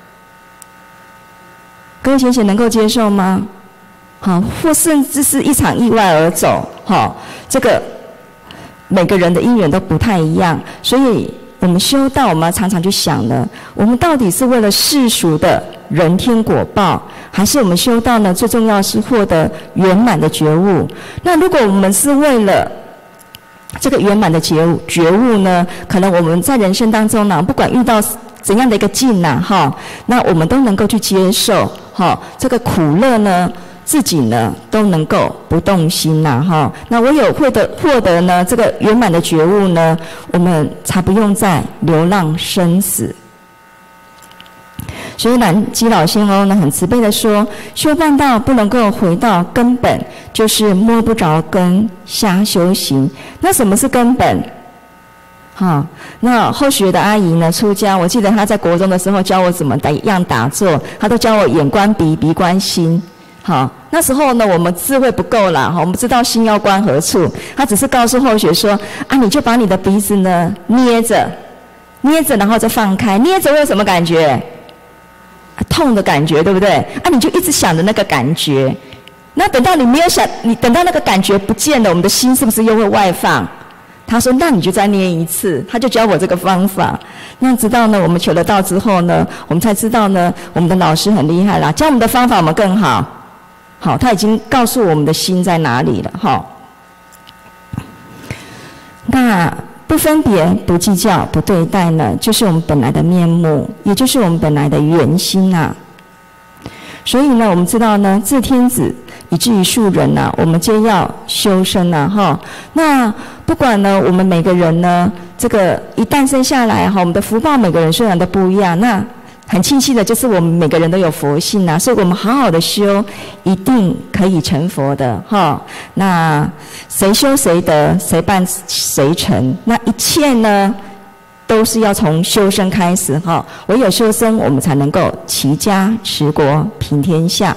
各位浅显能够接受吗？或甚至是一场意外而走这个每个人的因缘都不太一样，所以我们修道，我们常常去想了，我们到底是为了世俗的人天果报，还是我们修道呢？最重要是获得圆满的觉悟。那如果我们是为了这个圆满的觉悟呢，可能我们在人生当中呢，不管遇到怎样的一个境那我们都能够去接受这个苦乐呢，自己呢都能够不动心那唯有获得呢这个圆满的觉悟呢，我们才不用再流浪生死。所以南基老仙翁呢很慈悲的说，修办道不能够回到根本，就是摸不着根，瞎修行。那什么是根本？那后学的阿姨呢出家，我记得她在国中的时候教我怎么样打坐，她都教我眼观鼻，鼻观心。那时候呢，我们智慧不够啦，我们不知道心要观何处，他只是告诉后学说你就把你的鼻子呢捏着，然后再放开，捏着会有什么感觉？痛的感觉，对不对？你就一直想着那个感觉，那等到你没有想，你等到那个感觉不见了，我们的心是不是又会外放？ 他说那你就再念一次，他就教我这个方法。那直到呢我们求得道之后呢，我们才知道呢我们的老师很厉害啦，教我们的方法我们更好。好，他已经告诉我们的心在哪里了哈。那不分别、不计较、不对待呢，就是我们本来的面目，也就是我们本来的原心啊。所以呢，我们知道呢，自天子以至于庶人啊，我们皆要修身啊，哈。那不管呢，我们每个人呢，这个一诞生下来哈，我们的福报每个人虽然都不一样，那很庆幸的就是我们每个人都有佛性啊，所以我们好好的修，一定可以成佛的哈。那谁修谁得，谁办谁成，那一切呢，都是要从修身开始哈，唯有修身，我们才能够齐家持国平天下。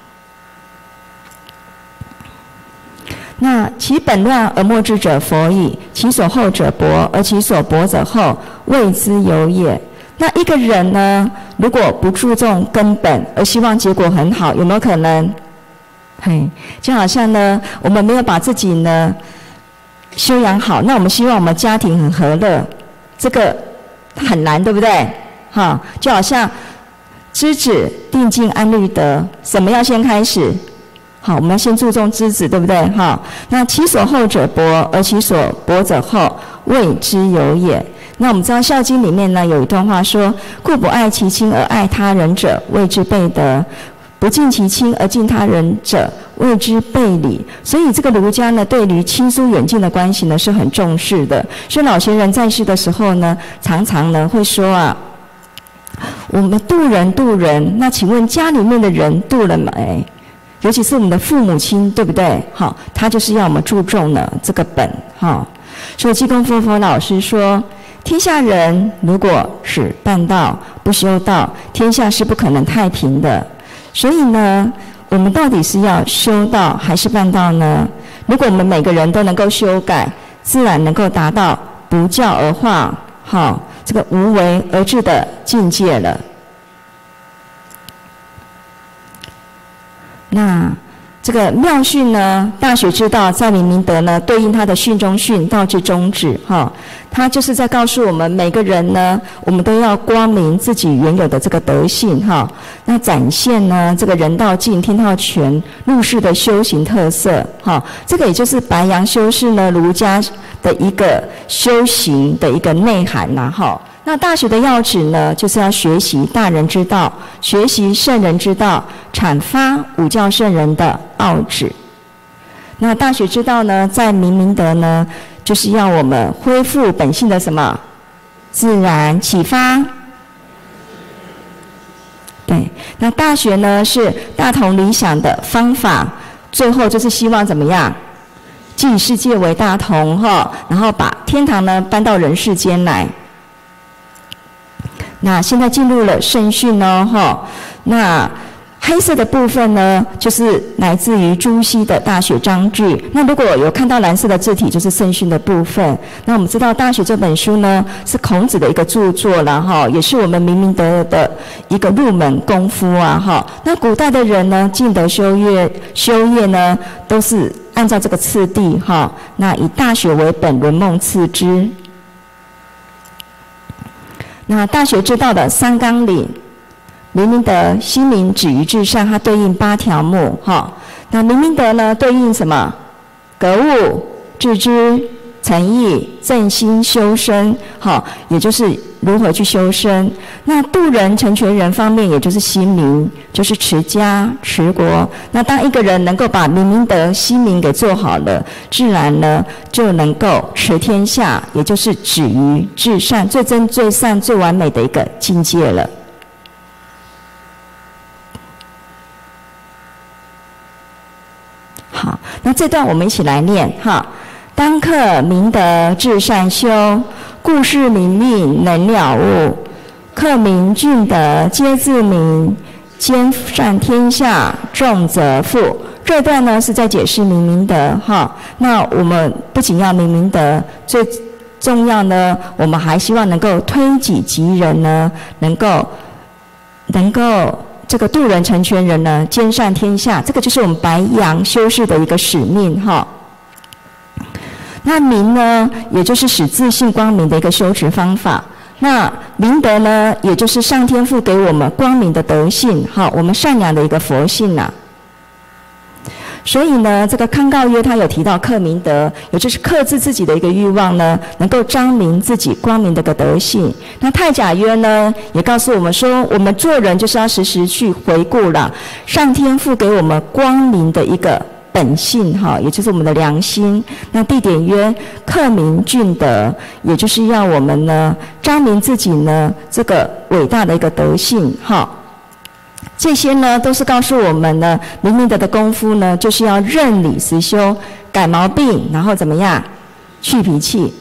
那其本乱而末之者佛矣，其所厚者薄，而其所薄者厚，谓之有也。那一个人呢，如果不注重根本，而希望结果很好，有没有可能？就好像呢，我们没有把自己呢修养好，那我们希望我们家庭很和乐。这个很难，对不对？就好像知止、定静、安律得，什么要先开始？好，我们要先注重知止，对不对？那其所厚者薄，而其所薄者厚，谓之有也。那我们知道《孝经》里面呢有一段话说：“故不爱其亲而爱他人者，谓之悖德；不敬其亲而敬他人者，谓之悖礼。”所以这个儒家呢，对于亲疏远近的关系呢是很重视的。所以老先人在世的时候呢，常常呢会说啊，我们度人，那请问家里面的人度了没？尤其是我们的父母亲，对不对？他就是要我们注重呢这个本。所以济公佛老师说，天下人如果只办道不修道，天下是不可能太平的。所以呢，我们到底是要修道还是办道呢？如果我们每个人都能够修改，自然能够达到不教而化，这个无为而治的境界了。那这个妙训呢，大学之道在明明德呢，对应它的训中训，道之宗旨，它就是在告诉我们每个人呢，我们都要光明自己原有的这个德性，那展现呢这个人道尽、天道全、入世的修行特色，这个也就是白杨修士呢儒家的一个修行的一个内涵呐，那大学的要旨呢，就是要学习大人之道，学习圣人之道，阐发五教圣人的奥旨。那大学之道呢，在明明德呢，就是要我们恢复本性的什么？自然启发。对，那大学呢是大同理想的方法，最后就是希望怎么样？尽世界为大同然后把天堂呢搬到人世间来。那现在进入了圣训哦，那黑色的部分呢，就是来自于朱熹的《大学章句》。那如果有看到蓝色的字体，就是圣训的部分。那我们知道《大学》这本书呢，是孔子的一个著作了也是我们明明德的一个入门功夫啊那古代的人呢，尽德修业呢，都是按照这个次第那以《大学》为本，论孟次之。那大学之道的三纲领，明明德、心明、止于至善，它对应8条目那明明德呢，对应什么？格物、致知、诚意、正心、修身也就是如何去修身。那度人成全人方面，也就是心明，就是持家持国。那当一个人能够把明明德、心明给做好了，自然呢就能够持天下，也就是止于至善，最真最善最完美的一个境界了。好，那这段我们一起来念当克明德至善修，故事明命能了悟。克明俊德皆自明，兼善天下重则富。这段呢是在解释明明德那我们不仅要明明德，最重要呢，我们还希望能够推己及人呢，能够这个度人成全人呢，兼善天下，这个就是我们白杨修士的一个使命那明呢，也就是使自信光明的一个修持方法。那明德呢，也就是上天赋给我们光明的德性，好，我们善良的一个佛性啊。所以呢，这个康告约他有提到克明德，也就是克制自己的一个欲望呢，能够彰明自己光明的一个德性。那太甲约呢，也告诉我们说，我们做人就是要时时去回顾了上天赋给我们光明的一个本性哈，也就是我们的良心。那地点约克明俊德，也就是要我们呢彰明自己呢这个伟大的一个德性哈。这些呢都是告诉我们呢，明明德的功夫呢，就是要认理实修，改毛病，然后怎么样去脾气。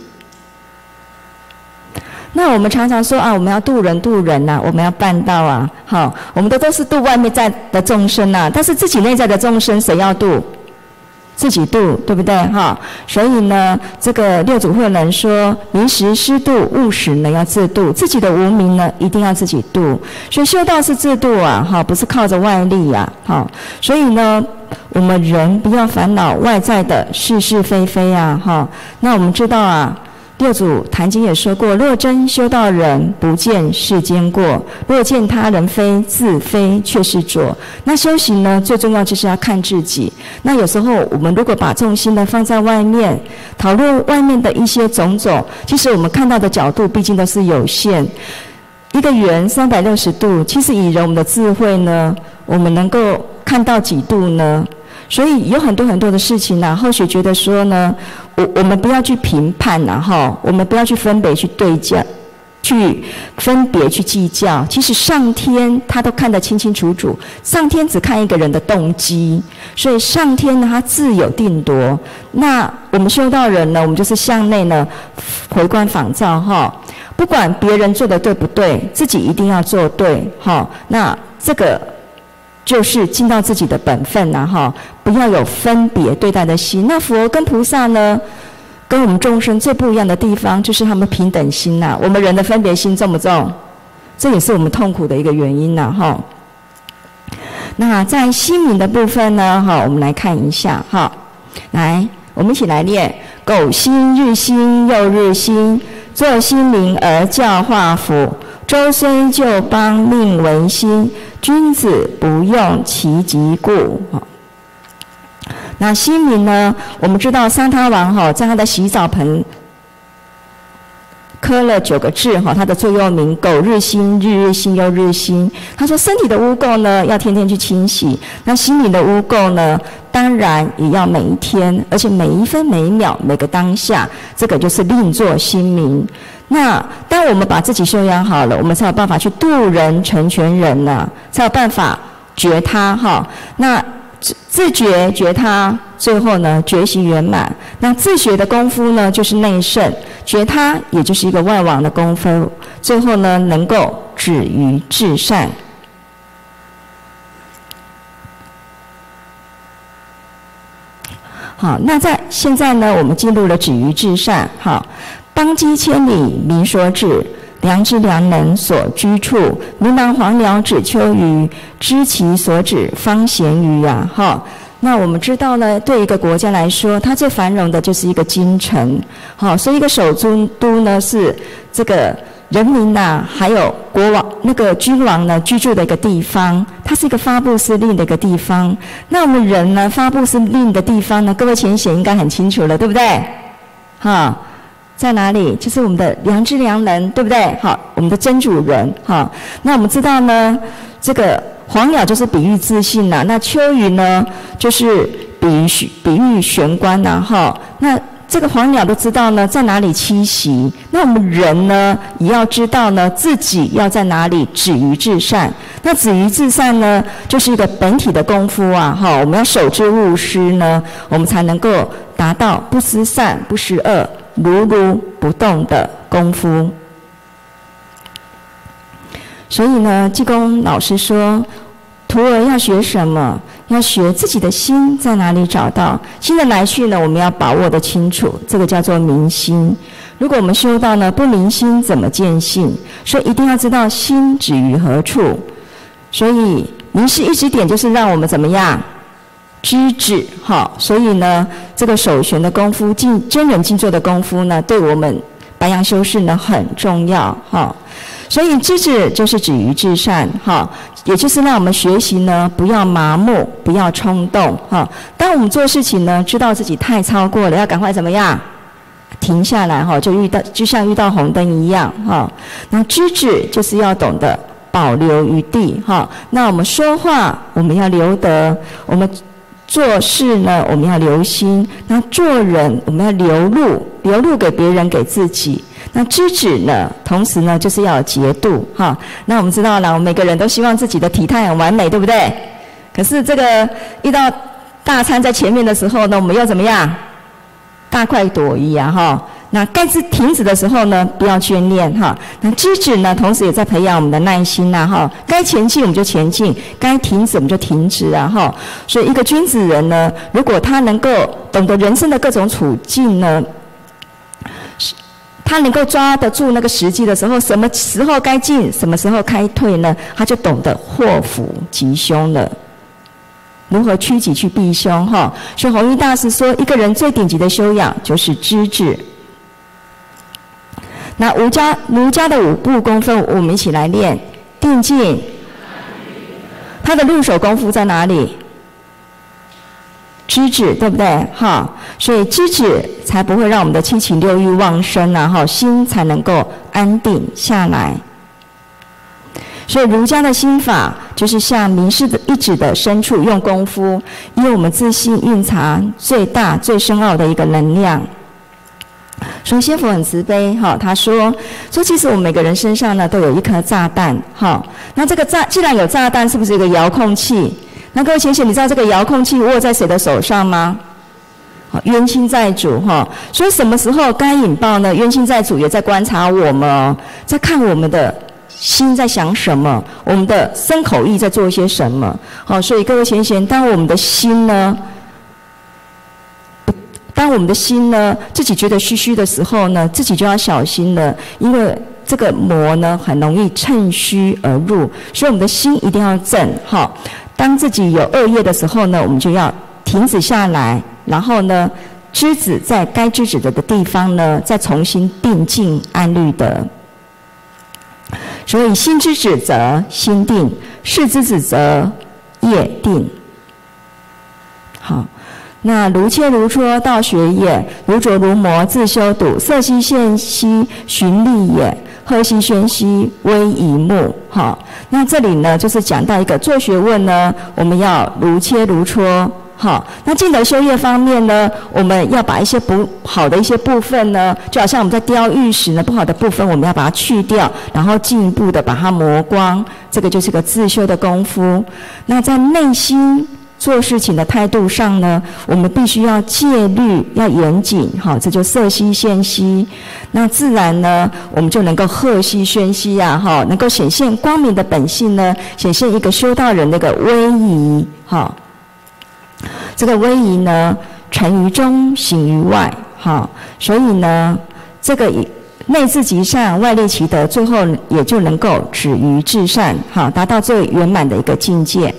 那我们常常说啊，我们要度人呐，我们要办道啊，好，我们都是度外面在的众生啊，但是自己内在的众生谁要度？自己度，对不对哈？所以呢，这个六祖慧能说，明时师度，悟时呢要自度，自己的无明呢一定要自己度。所以修道是自度啊，哈，不是靠着外力啊，好。所以呢，我们人不要烦恼外在的是是非非啊，哈。那我们知道啊。六祖坛经也说过，若真修道人，不见世间过；若见他人非，自非却是浊。那修行呢，最重要就是要看自己。那有时候我们如果把重心呢放在外面，讨论外面的一些种种，其实我们看到的角度毕竟都是有限。一个圆360度，其实以人我们的智慧呢，我们能够看到几度呢？所以有很多的事情呢，后学觉得说呢，我们不要去评判呐，哈，我们不要去分别去对价，去分别去计较。其实上天他都看得清清楚楚，上天只看一个人的动机，所以上天呢他自有定夺。那我们修道人呢，我们就是向内呢回观仿照哈，不管别人做的对不对，自己一定要做对哈。那这个。就是尽到自己的本分呐，哈，不要有分别对待的心。那佛跟菩萨呢，跟我们众生最不一样的地方，就是他们平等心呐。我们人的分别心重不重？这也是我们痛苦的一个原因呐，哈。那在心明的部分呢，哈，我们来看一下，哈，来，我们一起来念：苟心日新又日新，作心明而教化福。周虽旧邦，命维新。君子不用其极故。那心明呢？我们知道商汤王在他的洗澡盆刻了9个字他的座右铭：苟日新，日日新又日新。他说，身体的污垢呢，要天天去清洗；那心灵的污垢呢，当然也要每一天，而且每一分每一秒，每个当下，这个就是另作心明。那当我们把自己修养好了，我们才有办法去度人成全人呢，才有办法觉他哈。那自觉觉他，最后呢觉习圆满。那自学的功夫呢，就是内圣；觉他也就是一个外往的功夫。最后呢，能够止于至善。好，那现在呢，我们进入了止于至善。好。邦畿千里民所指，良知良能所居处。民囊黄鸟指秋鱼，知其所指方咸鱼啊！哈，那我们知道呢，对一个国家来说，它最繁荣的就是一个京城。好，所以一个首都呢是这个人民呐，还有国王那个君王呢居住的一个地方，它是一个发布司令的一个地方。那我们人呢发布司令的地方呢，各位浅显应该很清楚了，对不对？哈。在哪里？就是我们的良知良能，对不对？好，我们的真主人。好，那我们知道呢，这个黄鸟就是比喻自信呐，那秋鱼呢，就是比喻玄关呐。哈，那这个黄鸟都知道呢，在哪里栖息。那我们人呢，也要知道呢，自己要在哪里止于至善。那止于至善呢，就是一个本体的功夫啊。哈，我们要守之勿失呢，我们才能够达到不思善、不思恶。如如不动的功夫。所以呢，济公老师说，徒儿要学什么？要学自己的心在哪里找到。心的来去呢，我们要把握得清楚，这个叫做明心。如果我们修到呢不明心，怎么见性？所以一定要知道心止于何处。所以明是一指点，就是让我们怎么样知止哈，所以呢，这个手旋的功夫、真人静坐的功夫呢，对我们白羊修士呢很重要哈。所以知止就是止于至善哈，也就是让我们学习呢，不要麻木，不要冲动哈。当我们做事情呢，知道自己太超过了，要赶快怎么样？停下来哈，就像遇到红灯一样哈。那知止就是要懂得保留余地哈。那我们说话我们要留德，我们做事呢我们要留心，那做人我们要流露给别人给自己。那知止呢，同时呢就是要有节度哈。那我们知道了，我们每个人都希望自己的体态很完美，对不对？可是这个遇到大餐在前面的时候呢，我们要怎么样？大快朵颐啊哈。那该停止的时候呢，不要眷恋哈。那知止呢，同时也在培养我们的耐心呐哈。该前进我们就前进，该停止我们就停止啊哈。所以一个君子人呢，如果他能够懂得人生的各种处境呢，他能够抓得住那个时机的时候，什么时候该进，什么时候该退呢？他就懂得祸福吉凶了。如何趋吉去避凶哈？所以弘一大师说，一个人最顶级的修养就是知止。那儒家的5步功分，我们一起来练。定静，他的入手功夫在哪里？知止，对不对？哈，所以知止才不会让我们的七情六欲旺盛啊，哈，心才能够安定下来。所以儒家的心法就是向明示的一指的深处用功夫，因为我们自信蕴藏最大最深奥的一个能量。所以先佛很慈悲哈，他说其实我们每个人身上呢都有一颗炸弹哈。那这个既然有炸弹，是不是有一个遥控器？那各位浅显，你知道这个遥控器握在谁的手上吗？冤亲债主哈。所以什么时候该引爆呢？冤亲债主也在观察我们，在看我们的心在想什么，我们的身口意在做一些什么。好，所以各位浅显，当我们的心自己觉得虚虚的时候呢，自己就要小心了，因为这个魔呢很容易趁虚而入，所以我们的心一定要正哈。当自己有恶业的时候呢，我们就要停止下来，然后呢，知止在该知止的地方呢，再重新定静安律的。所以心之止则心定，事之止则业定。好。那如切如磋道学也，如琢如磨自修笃，色悉见悉循例也，喝悉宣悉微仪目。好，那这里呢就是讲到一个做学问呢，我们要如切如磋。好，那进德修业方面呢，我们要把一些不好的一些部分呢，就好像我们在雕玉石呢，不好的部分我们要把它去掉，然后进一步的把它磨光，这个就是个自修的功夫。那在内心做事情的态度上呢，我们必须要戒律，要严谨，好，这就色悉见悉。那自然呢，我们就能够和悉宣悉啊，哈，能够显现光明的本性呢，显现一个修道人的一个威仪，哈。这个威仪呢，成于中，行于外，哈。所以呢，这个内自极善，外立其德，最后也就能够止于至善，好，达到最圆满的一个境界。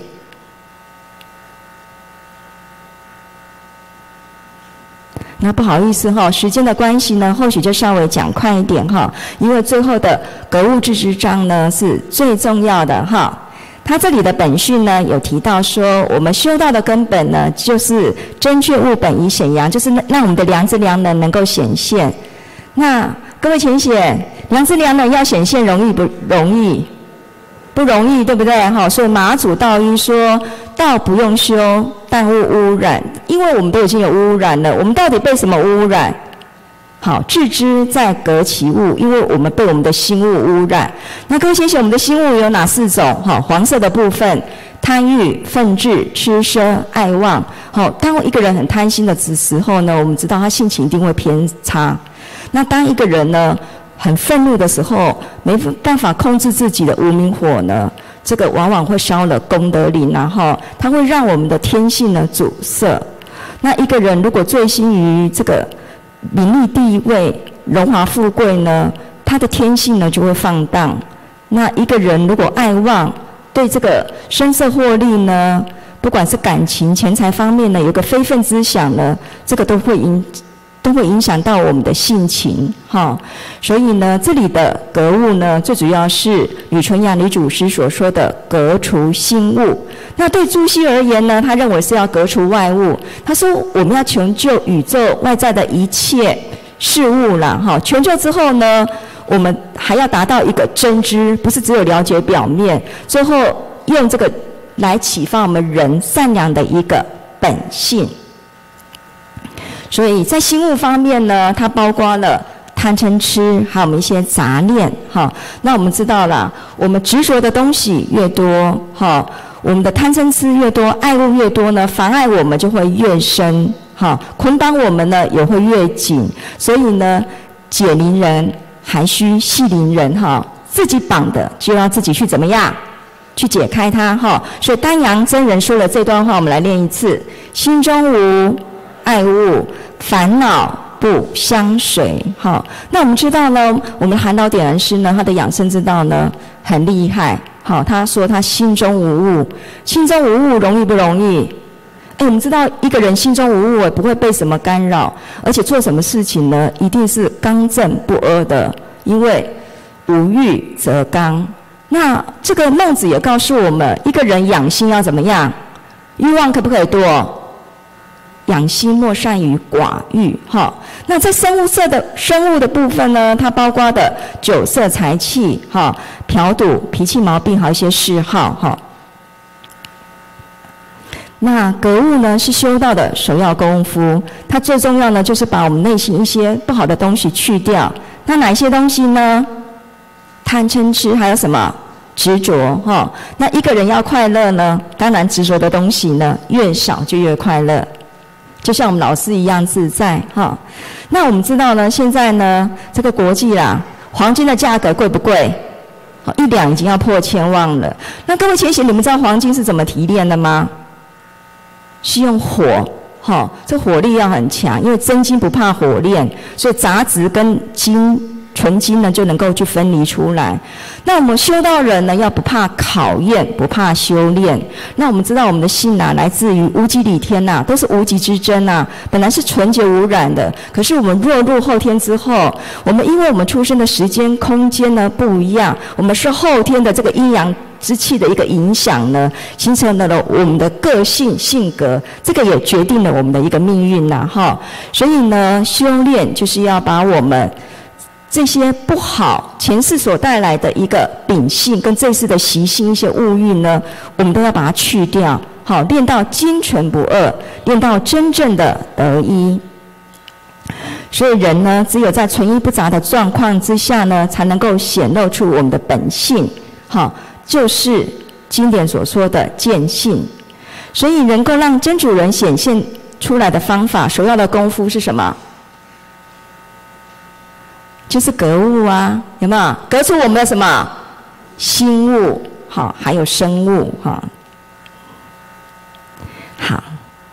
那不好意思哈，时间的关系呢，或许就稍微讲快一点哈，因为最后的格物致知章呢是最重要的哈。他这里的本训呢有提到说，我们修道的根本呢就是真确物本以显扬，就是让我们的良知良能能够显现。那各位浅显，良知良能要显现容易不容易？不容易，对不对？哈，所以马祖道一说，道不用修，但勿污染，因为我们都已经有污染了。我们到底被什么污染？好，致知在革其物，因为我们被我们的心物污染。那各位先生，我们的心物有哪4种？好，黄色的部分，贪欲、愤志、痴奢、爱妄。好，当一个人很贪心的时候呢，我们知道他性情一定会偏差。那当一个人呢很愤怒的时候，没办法控制自己的无明火呢，这个往往会烧了功德林，然后它会让我们的天性呢阻塞。那一个人如果醉心于这个名利地位、荣华富贵呢，他的天性呢就会放荡。那一个人如果爱妄，对这个声色获利呢不管是感情、钱财方面呢，有个非分之想呢，这个都会影响到我们的性情，哈。所以呢，这里的格物呢，最主要是吕纯阳吕祖师所说的革除心物。那对朱熹而言呢，他认为是要革除外物。他说，我们要穷究宇宙外在的一切事物啦，哈。穷究之后呢，我们还要达到一个真知，不是只有了解表面。最后用这个来启发我们人善良的一个本性。所以在心物方面呢，它包括了贪嗔痴，还有我们一些杂念，哈。那我们知道了，我们执着的东西越多，哈，我们的贪嗔痴越多，爱物越多呢，妨碍我们就会越深，哈，捆绑我们呢也会越紧。所以呢，解铃人还须系铃人，哈，自己绑的就要自己去怎么样？去解开它，哈。所以丹阳真人说了这段话，我们来练一次：心中无爱物，烦恼不相随。好，那我们知道呢，我们韩老点燃师呢，他的养生之道呢很厉害。好，他说他心中无物，心中无物容易不容易？我们知道一个人心中无物，不会被什么干扰，而且做什么事情呢，一定是刚正不阿的，因为无欲则刚。那这个孟子也告诉我们，一个人养心要怎么样？欲望可不可以多？养心莫善于寡欲，哈。那在生物的部分呢，它包括的酒色财气，哈，嫖赌、脾气毛病，还有一些嗜好，哈。那格物呢，是修道的首要功夫，它最重要呢，就是把我们内心一些不好的东西去掉。那哪些东西呢？贪嗔痴，还有什么？执着，哈。那一个人要快乐呢，当然执着的东西呢，越少就越快乐。就像我们老师一样自在，哈。那我们知道呢，现在呢，这个国际啦，黄金的价格贵不贵？1两已经要破1000万了。那各位前贤，你们知道黄金是怎么提炼的吗？是用火，哈，这火力要很强，因为真金不怕火炼，所以杂质跟纯金呢就能够去分离出来。那我们修道人呢，要不怕考验，不怕修炼。那我们知道我们的心啊，来自于无极里天呐，都是无极之真呐，本来是纯洁无染的。可是我们落入后天之后，我们因为我们出生的时间、空间呢不一样，我们是后天的这个阴阳之气的一个影响呢，形成了我们的个性性格，这个也决定了我们的一个命运呐，哈。所以呢，修炼就是要把我们这些不好前世所带来的一个秉性跟这世的习性一些物欲呢，我们都要把它去掉，好，练到精纯不二，练到真正的得一。所以人呢，只有在纯一不杂的状况之下呢，才能够显露出我们的本性，好，就是经典所说的见性。所以能够让真主人显现出来的方法，首要的功夫是什么？就是格物啊，有没有？革除我们的什么心物，好，还有生物，哈。好，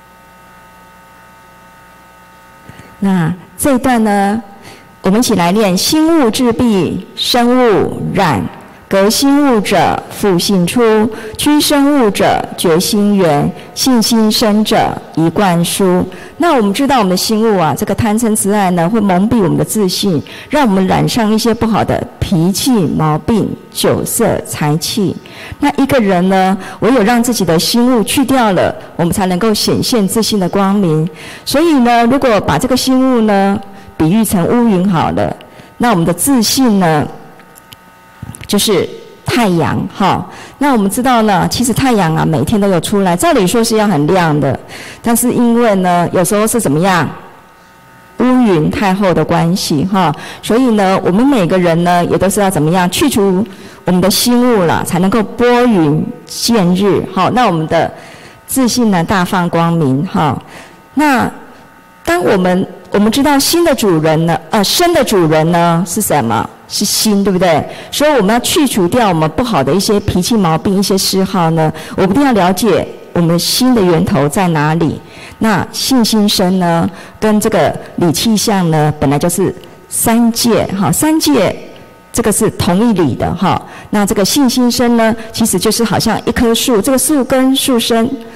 那这一段呢，我们一起来练：心物质弊，生物染。革心物者，复性出；驱生物者，觉心源；性心生者，一贯疏。那我们知道，我们的心物啊，这个贪嗔痴爱呢，会蒙蔽我们的自信，让我们染上一些不好的脾气毛病、酒色财气。那一个人呢，唯有让自己的心物去掉了，我们才能够显现自信的光明。所以呢，如果把这个心物呢，比喻成乌云好了，那我们的自信呢，就是太阳，哈。那我们知道呢，其实太阳啊，每天都有出来，照理说是要很亮的，但是因为呢，有时候是怎么样，乌云太厚的关系，哈。所以呢，我们每个人呢，也都是要怎么样去除我们的心物啦，才能够拨云见日，哈。那我们的自信呢，大放光明，哈。那当我们知道心的主人呢，身的主人呢是什么？是心，对不对？所以我们要去除掉我们不好的一些脾气毛病、一些嗜好呢，我们一定要了解我们心的源头在哪里。那性心生呢，跟这个理气相呢，本来就是三界，哈，三界这个是同一理的，哈。那这个性心生呢，其实就是好像一棵树，这个树根、树身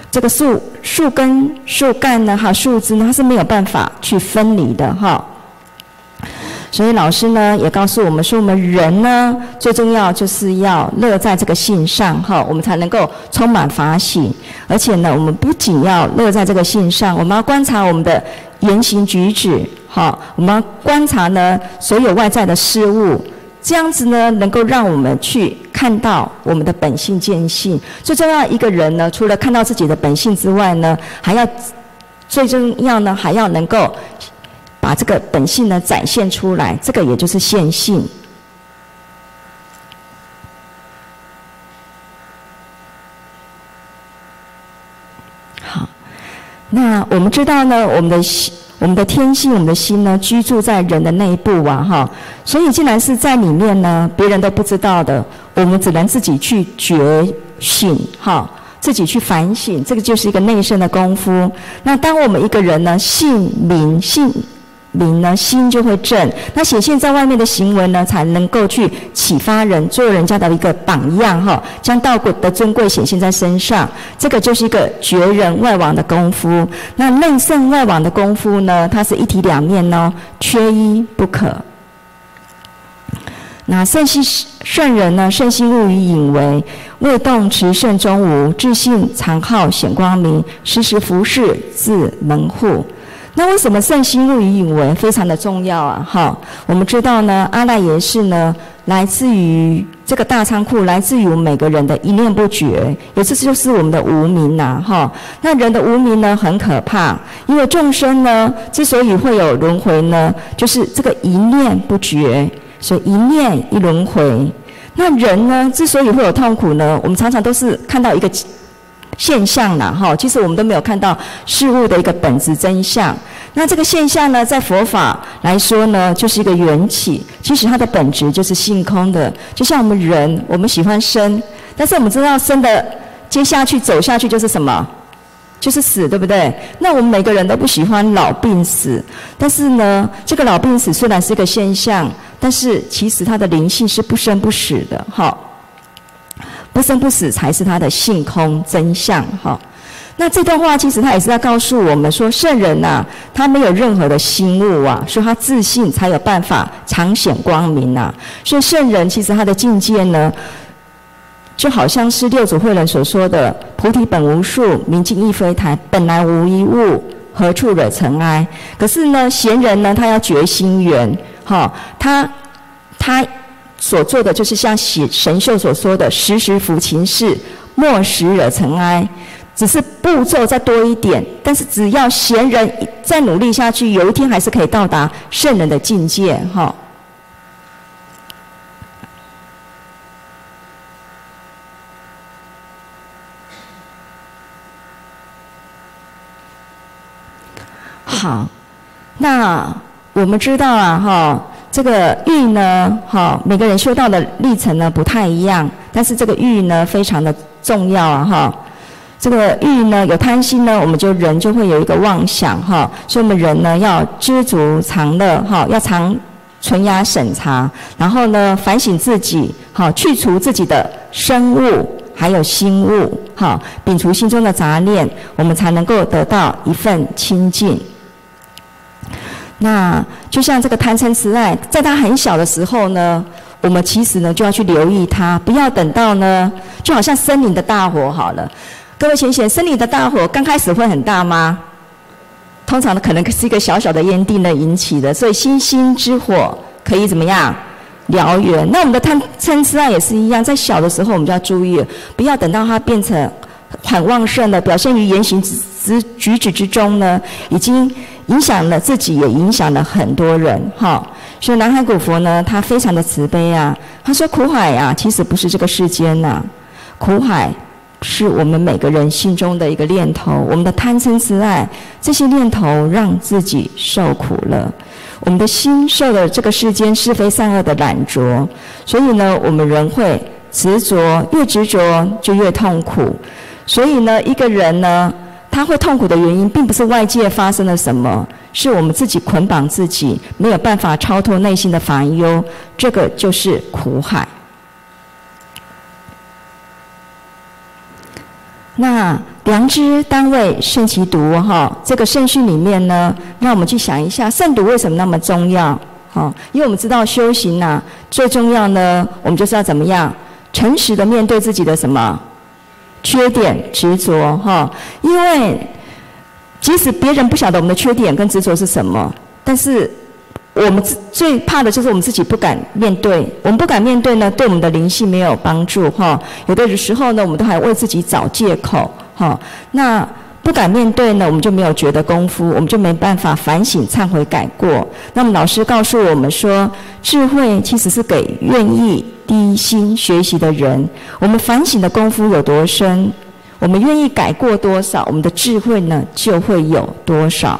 这个树根、树干呢，还有树枝呢，它是没有办法去分离的哈。所以老师呢也告诉我们说，我们人呢最重要就是要乐在这个性上哈，我们才能够充满法喜。而且呢，我们不仅要乐在这个性上，我们要观察我们的言行举止哈，我们要观察呢所有外在的事物，这样子呢能够让我们去看到我们的本性见性。最重要一个人呢，除了看到自己的本性之外呢，最重要呢还要能够把这个本性呢展现出来，这个也就是现性。好，那我们知道呢，我们的天性，我们的心呢，居住在人的内部啊，哈，所以既然是在里面呢，别人都不知道的，我们只能自己去觉醒，哈。自己去反省，这个就是一个内身的功夫。那当我们一个人呢，性明呢，心就会正，那显现在外面的行为呢，才能够去启发人，做人家的一个榜样哈，将道果的尊贵显现在身上。这个就是一个觉人外王的功夫。那内圣外王的功夫呢，它是一体两面哦，缺一不可。那圣人呢，圣心入于隐为，未动持圣中无，自信常好显光明，时时服侍自门户。那为什么圣心入于隐为非常的重要啊？哈，我们知道呢，阿赖耶识呢，来自于这个大仓库，来自于我们每个人的一念不觉，也就是我们的无明呐，哈。那人的无明呢，很可怕，因为众生呢，之所以会有轮回呢，就是这个一念不觉。所以一念一轮回，那人呢之所以会有痛苦呢，我们常常都是看到一个现象啦，哈，其实我们都没有看到事物的一个本质真相。那这个现象呢，在佛法来说呢，就是一个缘起，其实它的本质就是性空的。就像我们人，我们喜欢生，但是我们知道生的接下去走下去就是什么？就是死，对不对？那我们每个人都不喜欢老病死，但是呢，这个老病死虽然是一个现象，但是其实它的灵性是不生不死的，哈，不生不死才是它的性空真相，哈。那这段话其实他也是在告诉我们说，圣人啊，他没有任何的心物啊，所以他自信才有办法常显光明啊。所以圣人其实他的境界呢，就好像是六祖慧能所说的“菩提本无树，明镜亦非台，本来无一物，何处惹尘埃”。可是呢，贤人呢，他要觉心源，哈，他所做的就是像神秀所说的“时时服勤事，莫使惹尘埃”。只是步骤再多一点，但是只要贤人再努力下去，有一天还是可以到达圣人的境界，哈。好，那我们知道啊，哈，这个欲呢，哈，每个人修道的历程呢不太一样，但是这个欲呢非常的重要啊，哈。这个欲呢有贪心呢，我们人就会有一个妄想，哈，所以我们人呢要知足常乐，哈，要常存压审查，然后呢反省自己，好，去除自己的身物还有心物，好，摒除心中的杂念，我们才能够得到一份清净。那就像这个贪嗔痴爱，在他很小的时候呢，我们其实呢就要去留意他，不要等到呢，就好像森林的大火好了。各位贤贤，森林的大火刚开始会很大吗？通常呢可能是一个小小的烟蒂呢引起的，所以星星之火可以怎么样？燎原。那我们的贪嗔痴爱也是一样，在小的时候我们就要注意，不要等到它变成很旺盛的，表现于言行举止之中呢，已经影响了自己，也影响了很多人，哈。所以南海古佛呢，他非常的慈悲啊，他说苦海啊，其实不是这个世间呐，苦海是我们每个人心中的一个念头，我们的贪嗔痴爱这些念头让自己受苦了，我们的心受了这个世间是非善恶的染着，所以呢，我们人会执着，越执着就越痛苦。所以呢，一个人呢，他会痛苦的原因，并不是外界发生了什么，是我们自己捆绑自己，没有办法超脱内心的烦忧，这个就是苦海。 那良知当为慎其独哈，这个顺序里面呢，让我们去想一下，慎独为什么那么重要？因为我们知道修行啊，最重要呢，我们就是要怎么样，诚实的面对自己的什么缺点、执着哈。因为即使别人不晓得我们的缺点跟执着是什么，但是我们最怕的就是我们自己不敢面对。我们不敢面对呢，对我们的灵性没有帮助哈。有的时候呢，我们都还为自己找借口哈。那不敢面对呢，我们就没有觉得功夫，我们就没办法反省、忏悔、改过。那么老师告诉我们说，智慧其实是给愿意第一心学习的人。我们反省的功夫有多深，我们愿意改过多少，我们的智慧呢就会有多少。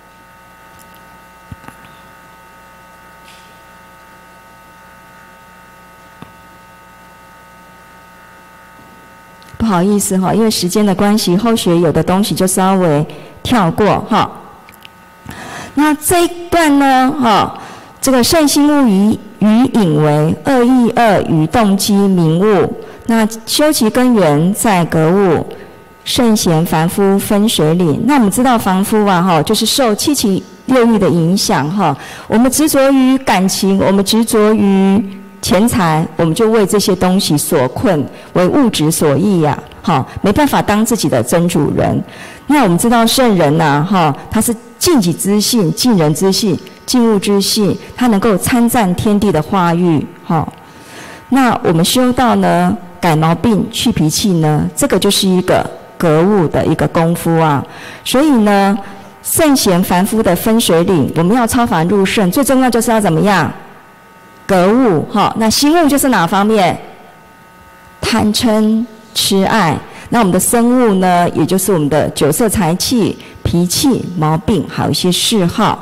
不好意思哈，因为时间的关系，后学有的东西就稍微跳过哈。那这一段呢，这个圣心物于隐为，恶意恶于动机明悟。那修其根源在格物，圣贤凡夫分水岭。那我们知道凡夫啊，就是受七情六欲的影响哈。我们执着于感情，我们执着于钱财，我们就为这些东西所困，为物质所役呀，没办法当自己的真主人。那我们知道圣人呐，他是尽己之性、尽人之性、尽物之性，他能够参赞天地的化育，那我们修道呢，改毛病、去脾气呢，这个就是一个格物的一个功夫啊。所以呢，圣贤凡夫的分水岭，我们要超凡入圣，最重要就是要怎么样？格物那心物就是哪方面？贪嗔痴爱。那我们的身物呢，也就是我们的酒色财气、脾气、毛病，还有一些嗜好。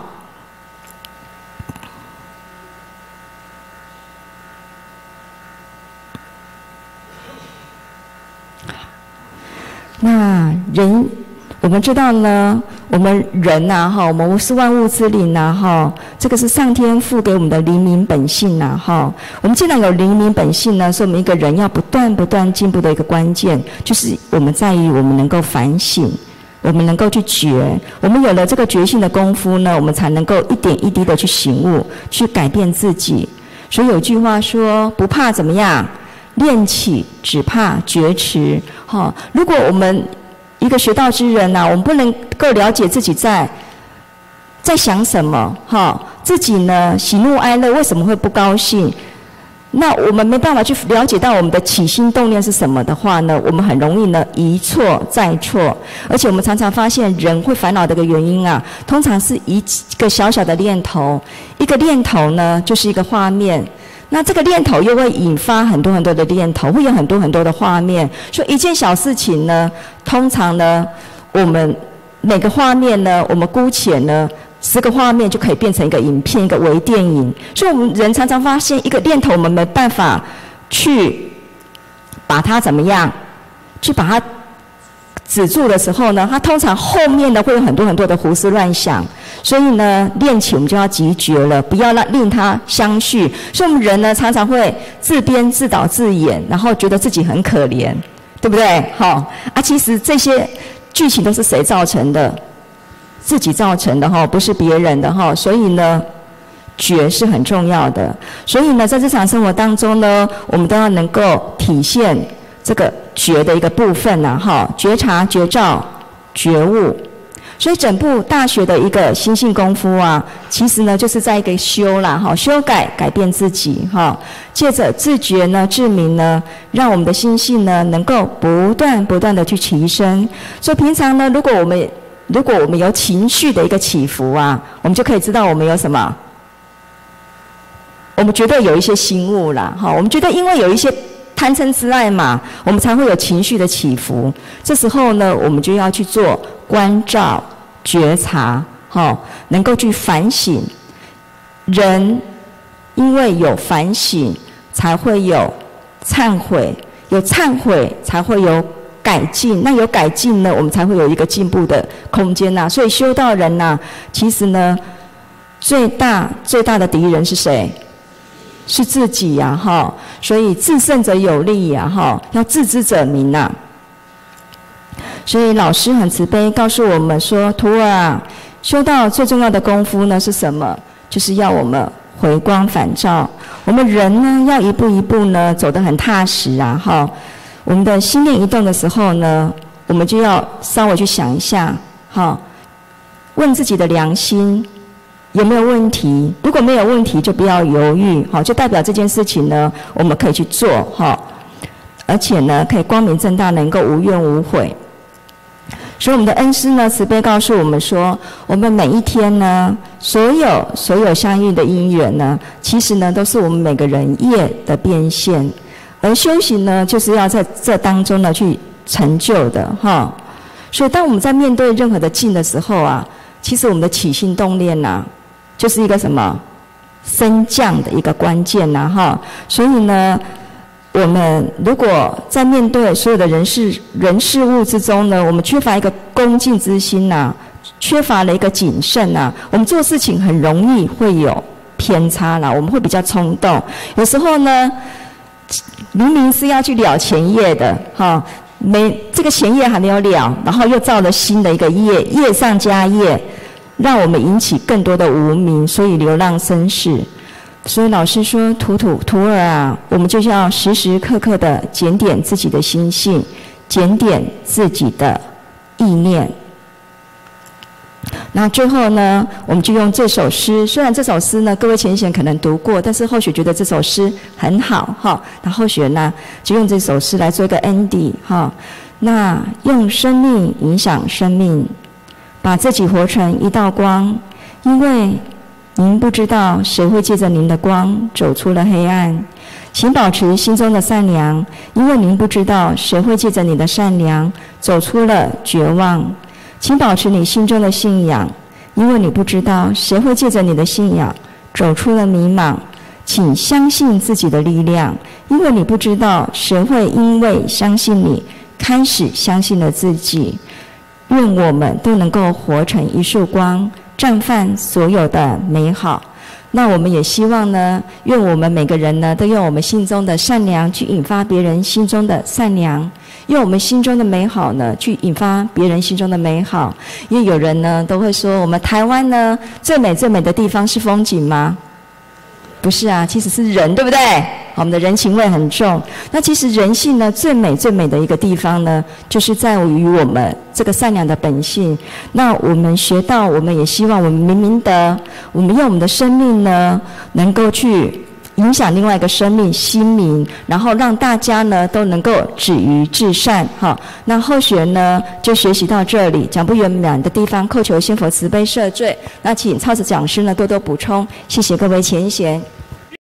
那人，我们知道呢，我们人呐，我们是万物之灵呐，这个是上天赋给我们的灵敏本性呐，我们既然有灵敏本性呢，是我们一个人要不断进步的一个关键，就是我们在于我们能够反省，我们能够去觉，我们有了这个觉性的功夫呢，我们才能够一点一滴的去醒悟，去改变自己。所以有句话说，不怕怎么样练起，只怕觉迟。如果我们一个学道之人我们不能够了解自己在想什么，自己呢喜怒哀乐为什么会不高兴，那我们没办法去了解到我们的起心动念是什么的话呢，我们很容易呢一错再错。而且我们常常发现人会烦恼的一个原因通常是一个小小的念头，一个念头呢就是一个画面，那这个念头又会引发很多的念头，会有很多的画面。所以一件小事情呢，通常呢，我们每个画面呢，我们姑且呢10个画面就可以变成一个影片，一个微电影。所以我们人常常发现一个念头，我们没办法去把它怎么样，去把它止住的时候呢，它通常后面呢会有很多的胡思乱想。所以呢，练起我们就要急觉了，不要令它相续。所以我们人呢，常常会自编自导自演，然后觉得自己很可怜，对不对？其实这些剧情都是谁造成的？自己造成的不是别人的所以呢，觉是很重要的。所以呢，在日常生活当中呢，我们都要能够体现这个觉的一个部分觉察、觉照、觉悟。所以整部大学的一个心性功夫其实呢就是在一个修啦修改变自己借着自觉呢、智明呢，让我们的心性呢能够不断的去提升。所以平常呢，如果我们有情绪的一个起伏我们就可以知道我们有什么，我们觉得有一些心悟啦我们觉得因为有一些贪嗔痴爱嘛，我们才会有情绪的起伏。这时候呢，我们就要去做关照、觉察，能够去反省。人因为有反省，才会有忏悔，有忏悔才会有改进。那有改进呢，我们才会有一个进步的空间所以修道人其实呢，最大的敌人是谁？是自己所以自胜者有力要自知者明所以老师很慈悲，告诉我们说：徒儿啊，修道最重要的功夫呢是什么？就是要我们回光返照。我们人呢，要一步一步呢走得很踏实啊，哈。我们的心念一动的时候呢，我们就要稍微去想一下，哈，问自己的良心有没有问题。如果没有问题，就不要犹豫，哈，就代表这件事情呢，我们可以去做，哈，而且呢，可以光明正大，能够无怨无悔。所以我们的恩师呢，慈悲告诉我们说，我们每一天呢，所有相遇的因缘呢，其实呢，都是我们每个人业的变现。而修行呢，就是要在这当中呢去成就的，哈。所以当我们在面对任何的境的时候啊，其实我们的起心动念呐，就是一个什么升降的一个关键呐，哈。所以呢，我们如果在面对所有的人事物之中呢，我们缺乏一个恭敬之心呐，缺乏了一个谨慎呐，我们做事情很容易会有偏差啦，我们会比较冲动。有时候呢，明明是要去了前业的，哈，这个前业还没有了，然后又造了新的一个业，业上加业，让我们引起更多的无明，所以流浪生死。所以老师说，徒儿啊，我们就是要时时刻刻的检点自己的心性，检点自己的意念。那最后呢，我们就用这首诗，虽然这首诗呢，各位前贤可能读过，但是或许觉得这首诗很好，哈，那或许呢，就用这首诗来做一个 ending， 哈。那用生命影响生命，把自己活成一道光，因为您不知道谁会借着您的光走出了黑暗，请保持心中的善良，因为您不知道谁会借着你的善良走出了绝望。请保持你心中的信仰，因为你不知道谁会借着你的信仰走出了迷茫。请相信自己的力量，因为你不知道谁会因为相信你开始相信了自己。愿我们都能够活成一束光，绽放所有的美好。那我们也希望呢，愿我们每个人呢，都用我们心中的善良去引发别人心中的善良，用我们心中的美好呢，去引发别人心中的美好。因为有人呢，都会说，我们台湾呢，最美的地方是风景吗？不是啊，其实是人，对不对？我们的人情味很重。那其实人性呢，最美的一个地方呢，就是在于我们这个善良的本性。那我们学到，我们也希望我们明德，我们用我们的生命呢，能够去影响另外一个生命心明，然后让大家呢都能够止于至善。哈，那后学呢就学习到这里，讲不圆满的地方，叩求仙佛慈悲赦罪。那请超子讲师呢多多补充，谢谢各位前贤。